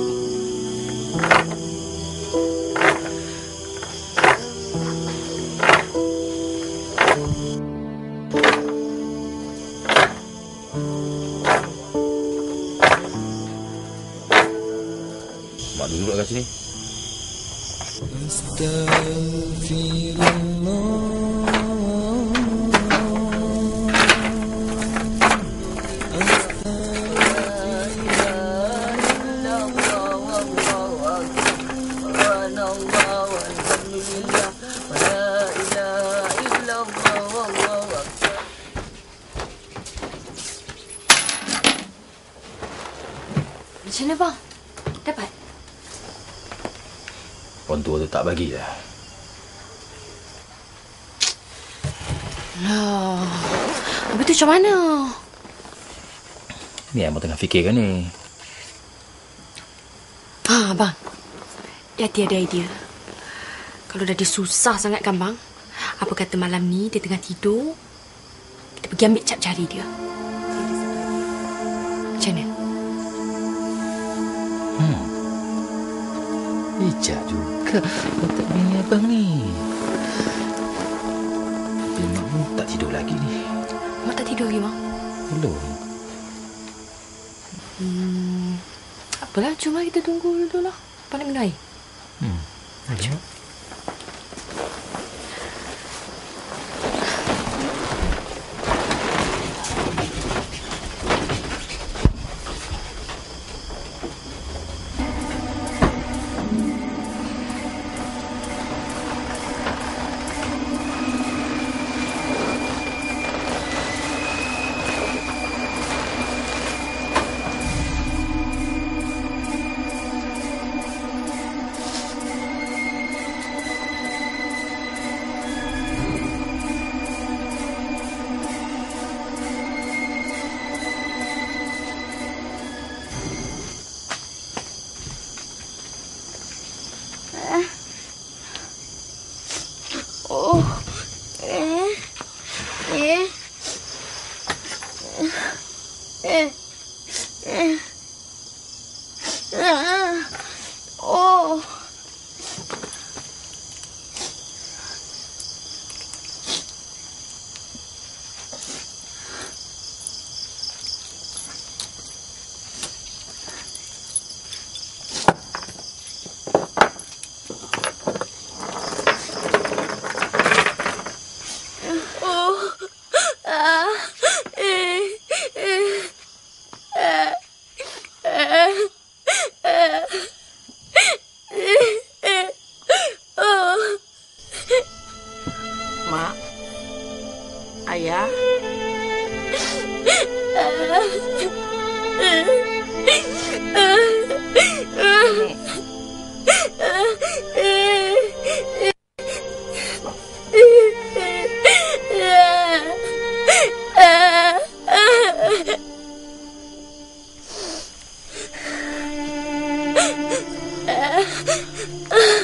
Mak duduk kat sini. Macam mana bang? Dapat? Orang tua tu tak bagi dah. Lah, habis tu macam mana? Ni yang abang tengah fikirkan ni. Ha, bang. Yati ada idea. Kalau dah dia susah sangat kan bang? Apa kata malam ni dia tengah tidur, kita pergi ambil cap jari dia. Macam mana? Hmm. Bijak juga otak bini abang ni. Tapi mak pun tak tidur lagi ni. Mak tak tidur lagi, Mak? Belum. Hmm. Apalah, cuma kita tunggu dulu lah. Apa nak minum air? Hmm. Jom.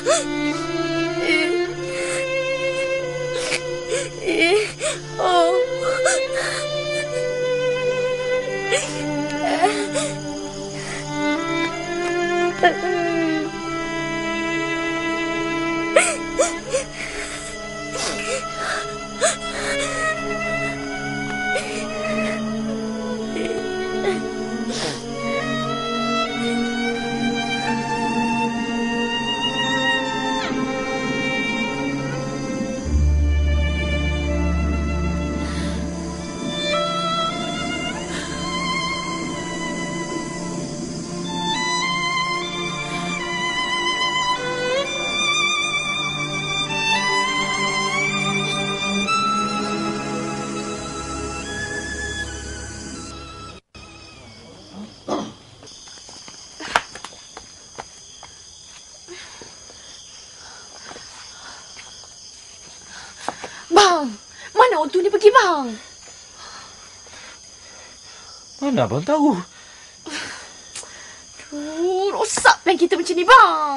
Oh. Bang, mana orang tu ni pergi bang? Mana abang tahu? Aduh, rosak plan kita macam ni bang.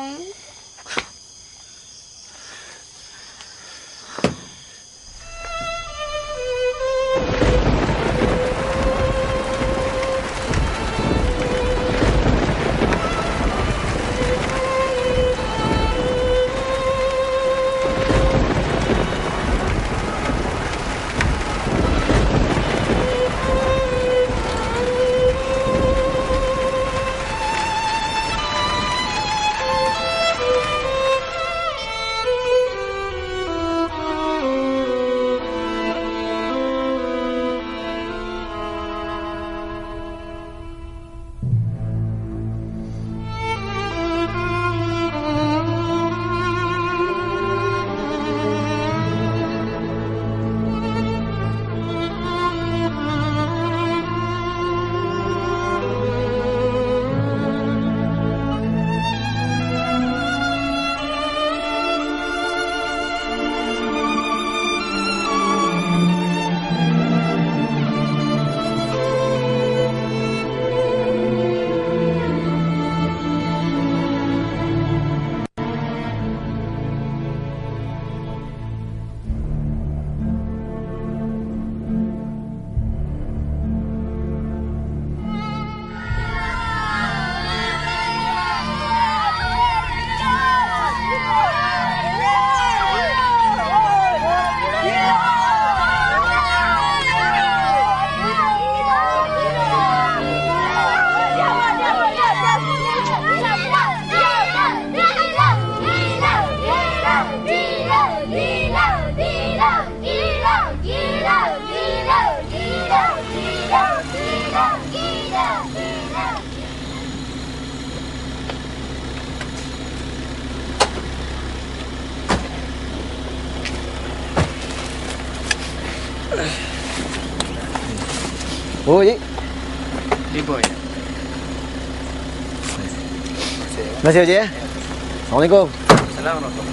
Oh, Cik. Hey, boy. Terima kasih, Cik. Ya. Assalamualaikum. Assalamualaikum.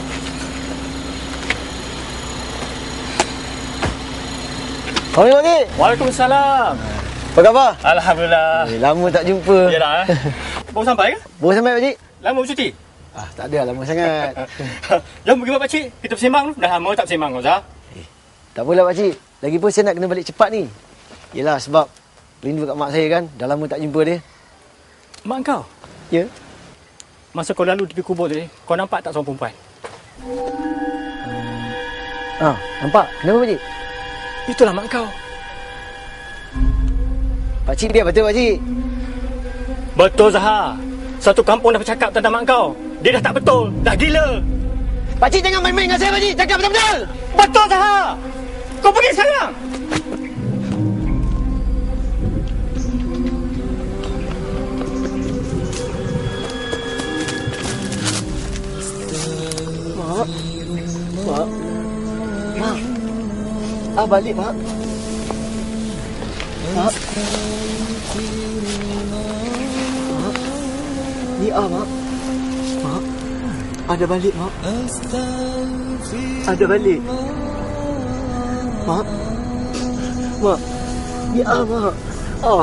Assalamualaikum, Cik. Waalaikumsalam. Apa khabar? Alhamdulillah. Eh, lama tak jumpa. Yalah, eh. Baru sampai ke? Baru sampai, Pak Cik. Lama bercuti? Ah, tak ada, lama sangat. Jom pergi Pak Cik. Kita bersembang dulu. Dah lama tak bersembang, Zah. Eh, tak apalah, Pak Cik. Lagipun saya nak kena balik cepat ni. Yelah, sebab rindu kat mak saya kan. Dah lama tak jumpa dia. Mak kau? Ya. Masa kau lalu tepi kubur tadi, kau nampak tak seorang perempuan? Ah, nampak? Kenapa, Pak Cik? Itulah mak kau. Pak Cik dia betul, Pak Cik? Betul, Zahar. Satu kampung dah bercakap tentang mak kau. Dia dah tak betul. Dah gila. Pak Cik jangan main-main dengan saya, Pak Cik. Cakap betul-betul. Betul, Zahar. Kau pergi sekarang. Mak. Mak. Mak. Ah, balik, Mak. Mak. Mak. Ni ah, Mak. Mak. Ada balik, Mak. Ada balik. Mak. Mak. Ni ah, Mak. Ah.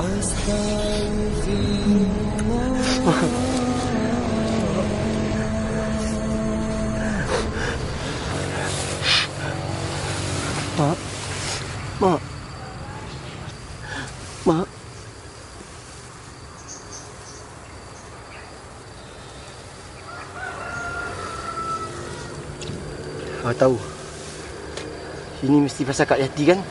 Mak. Abah tahu. Ini mesti pasal Kak Yati kan?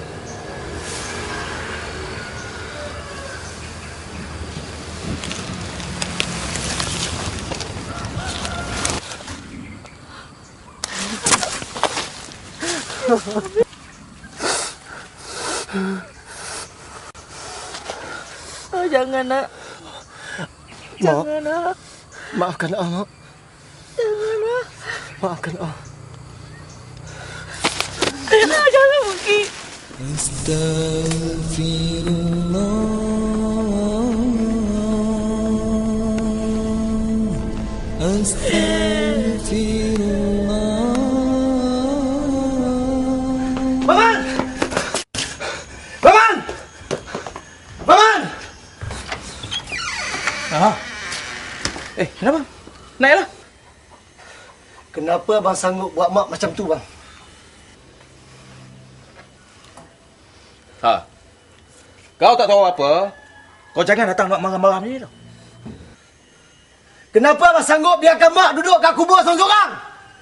Oh, jangan nak. Jangan nak. Maafkan Allah, Mak. Jangan nak. Maafkan Allah. Jangan, jangan pergi. Astaghfirullah. Astaghfirullah. Paman! Paman! Paman! Ah. Eh, kenapa? Naiklah. Kenapa abang sanggup buat mak macam tu, bang? Ha. Kau tak tahu apa? Kau jangan datang nak marah-marah ni tau. Kenapa abang sanggup biarkan mak duduk kat kubur seorang-seorang?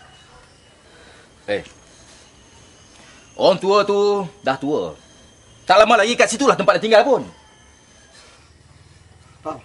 Eh. Orang tua tu dah tua. Tak lama lagi kat situlah tempat dia tinggal pun. Bang.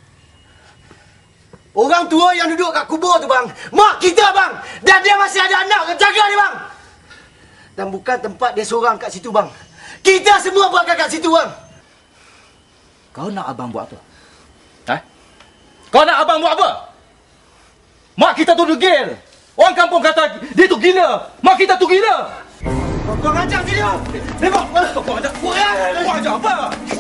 Orang tua yang duduk kat kubur tu, bang. Mak kita, bang. Dan dia masih ada anak yang jaga dia, bang. Dan bukan tempat dia seorang kat situ, bang. Kita semua buat kat situ, bang. Kau nak abang buat apa? Ha? Kau nak abang buat apa? Mak kita tu degil. Orang kampung kata dia tu gila. Mak kita tu gila. Kau ajar sini, bang. Tengok. Kau ajar. Kau ajar apa?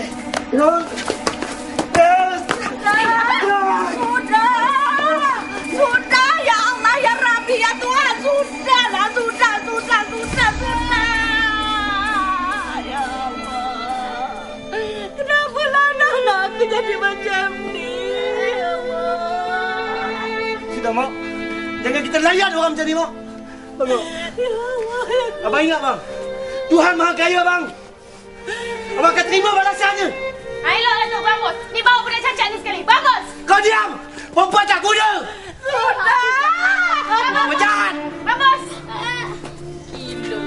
Sudah. Sudah, ya Allah, ya Rabbi, ya Tuhan. Sudahlah, sudah, sudah, sudah, sudah. Ya Allah. Kenapalah anak-anak aku jadi macam ni? Ya Allah. Sudah, Mak. Jangan kita layan orang macam ni, Mak. Bang. Ya Allah. Ya Abang ingat, bang. Tuhan Maha Kaya, bang. Abang akan terima balasannya. Ayolah, Datuk. Bagus. Ni bawa budak cacat ni sekali. Bagus. Kau diam. Perempuan tak guna. Sudah. Abang jahat. Bagus. Gila.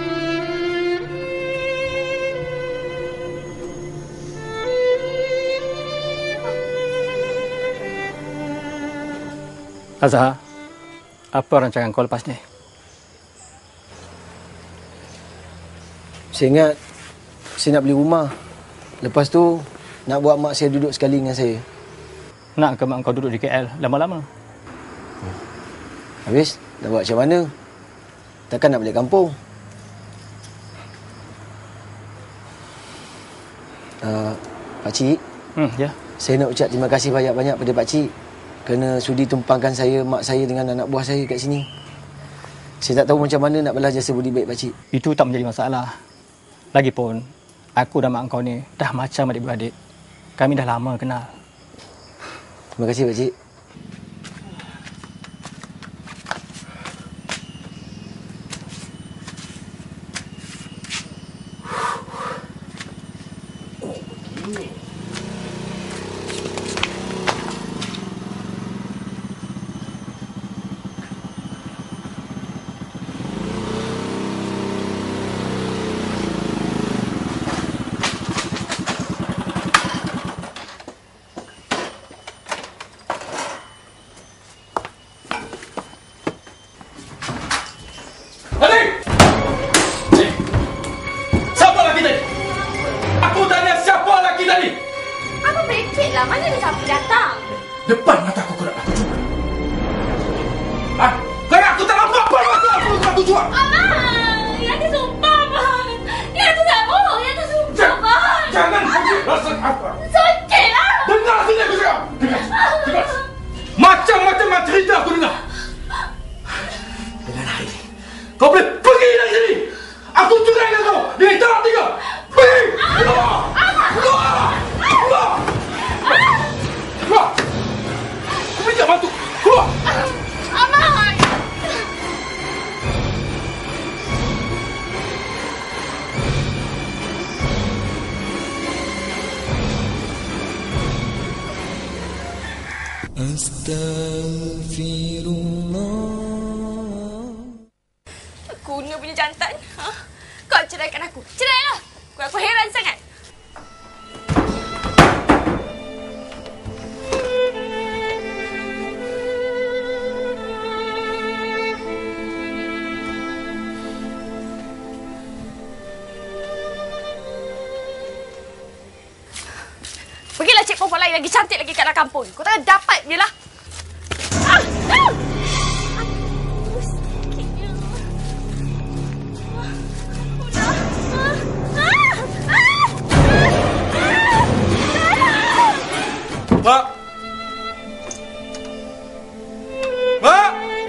Azhar, apa rancangan kau lepas ni? Saya ingat saya nak beli rumah. Lepas tu nak buat mak saya duduk sekali dengan saya. Nak ke mak kau duduk di K L lama-lama? Habis nak buat macam mana? Takkan nak balik kampung. Uh, Pakcik. Hmm, ya. Saya nak ucap terima kasih banyak-banyak pada Pakcik kerana sudi tumpangkan saya, mak saya dengan anak buah saya kat sini. Saya tak tahu macam mana nak balas jasa budi baik Pakcik. Itu tak menjadi masalah. Lagipun, aku dan mak kau ni dah macam adik-beradik. Kami dah lama kenal. Terima kasih, Pakcik. bunga punya jantan. Ha? Kau ceraikan aku. Cerailah. Aku, aku heran sangat. Pergilah cek perempuan lain lagi cantik lagi kat dalam kampung. Kau takkan dapat je lah. Ah! Ah! Aduh, sakitnya. Ah, udah. Ah! Ah! Ah! Mak! Mak!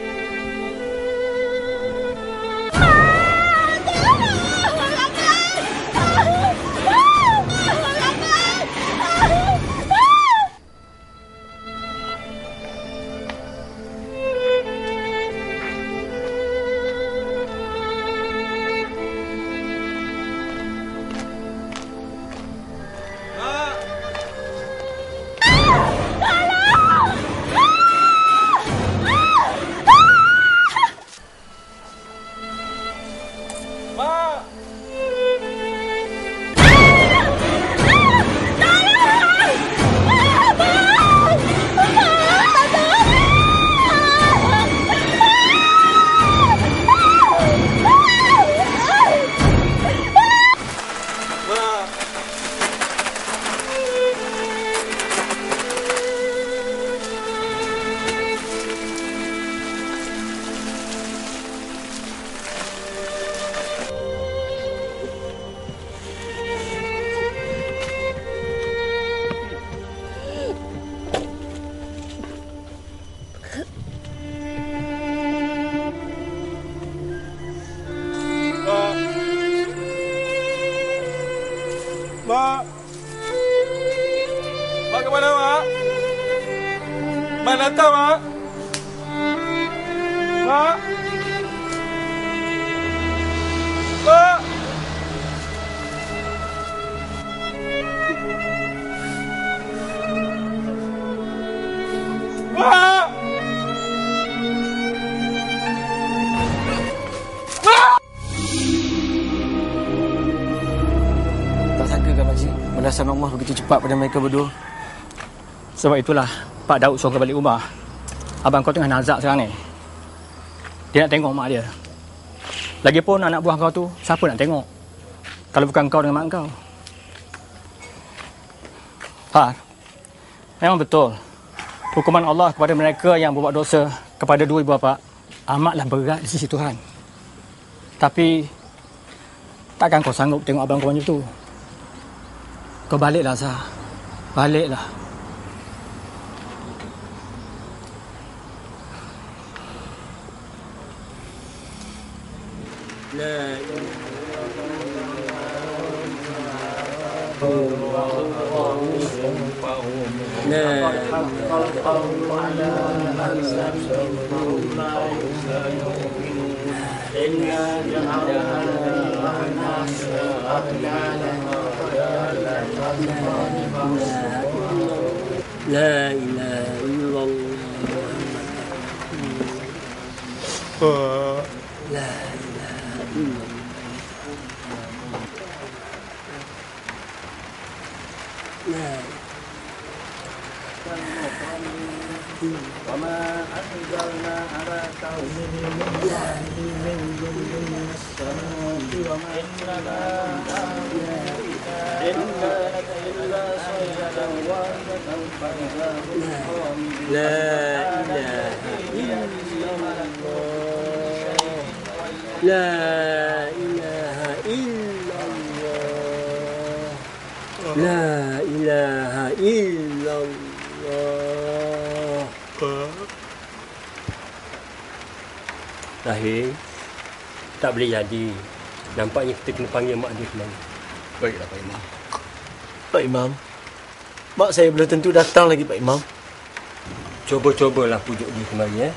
Mak! Mak ke mana, Mak? Mak datang, Mak? Mak? Mak? Mak! Tak sangka kan Pakcik, balasan Allah begitu cepat pada mereka berdua. Sebab itulah Pak Daud suruh balik rumah. Abang kau tengah nazak sekarang ni. Dia nak tengok mak dia. Lagipun anak buah kau tu, siapa nak tengok? Kalau bukan kau dengan mak kau. Pak, memang betul. Hukuman Allah kepada mereka yang berbuat dosa kepada dua ibu bapa amatlah berat di sisi Tuhan. Tapi takkan kau sanggup tengok abang kau macam tu. Kau baliklah, Sah. Baliklah. La La ilaha illallah. La ilaha illallah. وما أنزلنا على قومه من من السماء وما إنما إن كانت إلا صيحة واحدة فإذا هم خامدون لا إله إلا الله لا إله إلا الله لا إله إلا الله. Rahim, tak boleh jadi. Nampaknya kita kena panggil mak dia kembali. Baiklah Pak Imam. Pak Imam, mak saya belum tentu datang lagi Pak Imam. Cuba-cubalah pujuk dia kembali ya.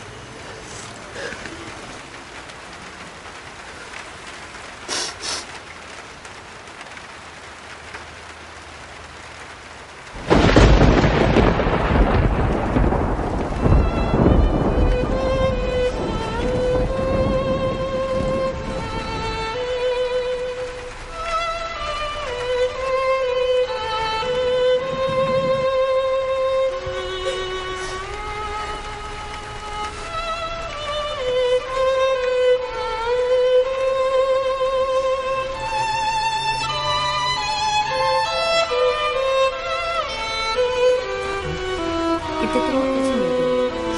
Kita tengok kat sini tu.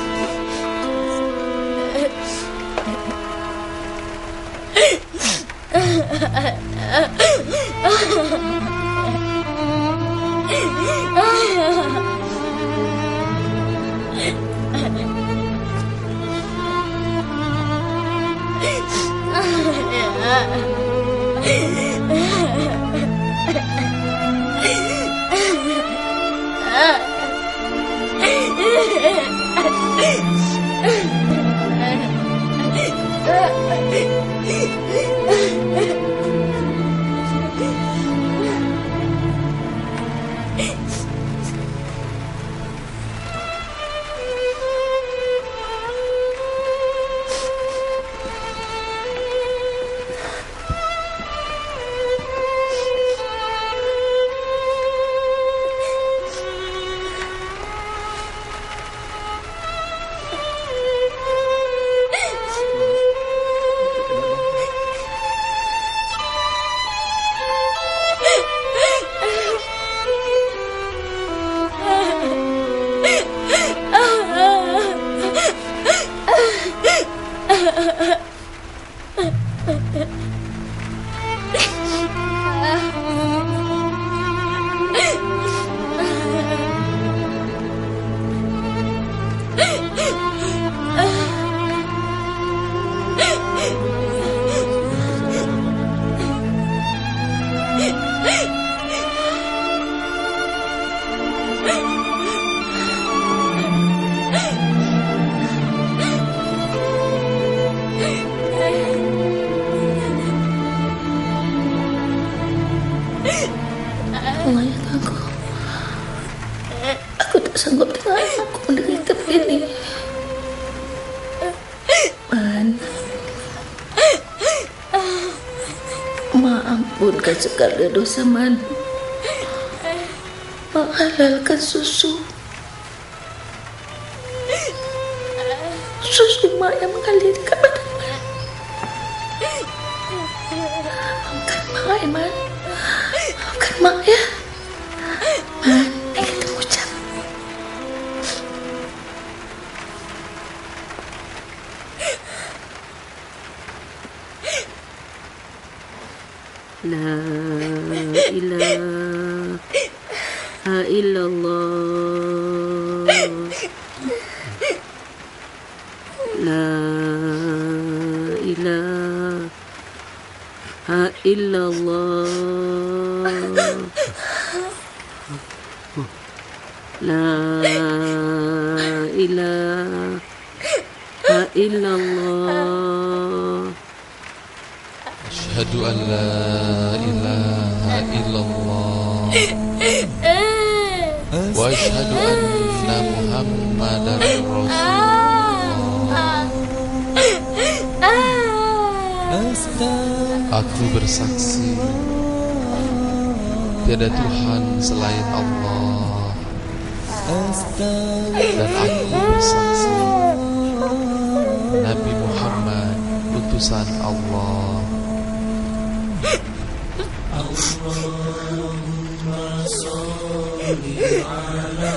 Aku, aku tak sanggup dengan aku menderita begini. Man, Ma ampunkan segala dosa Man. Ma halalkan susu. Susu Ma yang mengalir dekat badan Man. Maafkan Ma, ya Man. Maafkan Ma, ya. Man, ayo kita ucap. La ilaha illallah. La ilaha illallah. La ilaha illallah. Asyhadu an la ilaha illallah wa asyhadu anna Muhammadar Rasulullah. Aku bersaksi tiada Tuhan selain Allah, dan aku bersaksi Nabi Muhammad utusan Allah. Allahumma sholli ala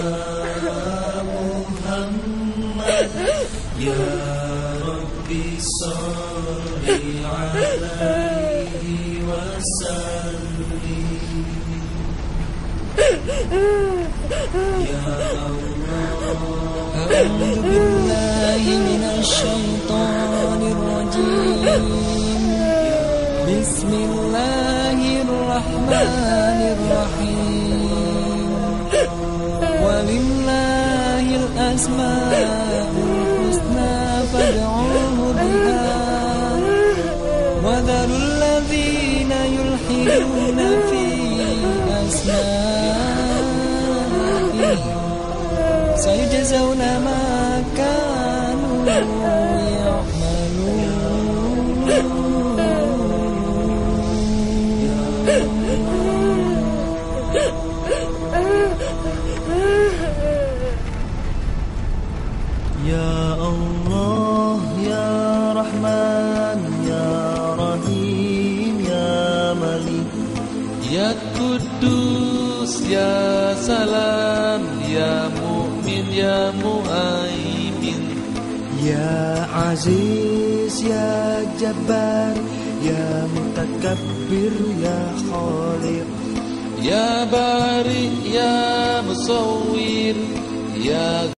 Muhammad ya Rabbi sholli alaihi wa sallim. Ya Allah, a'udzu billahi minasy syaithanir rajim. Bismillahirrahmanirrahim. Walillahil asmaul husna fad'uhu biha wa dharul ladzina yulhiduna fi asma'ihi sayujzawna ma kanu Ya Allah, Ya Rahman, Ya Rahim, Ya Malik, Ya Kudus, Ya Salam, Ya Mu'min, Ya muhaimin. Ya Aziz, Ya Jabbar, Ya Mutakabbir, Ya Khaliq, Ya Bari, Ya Musawwir, Ya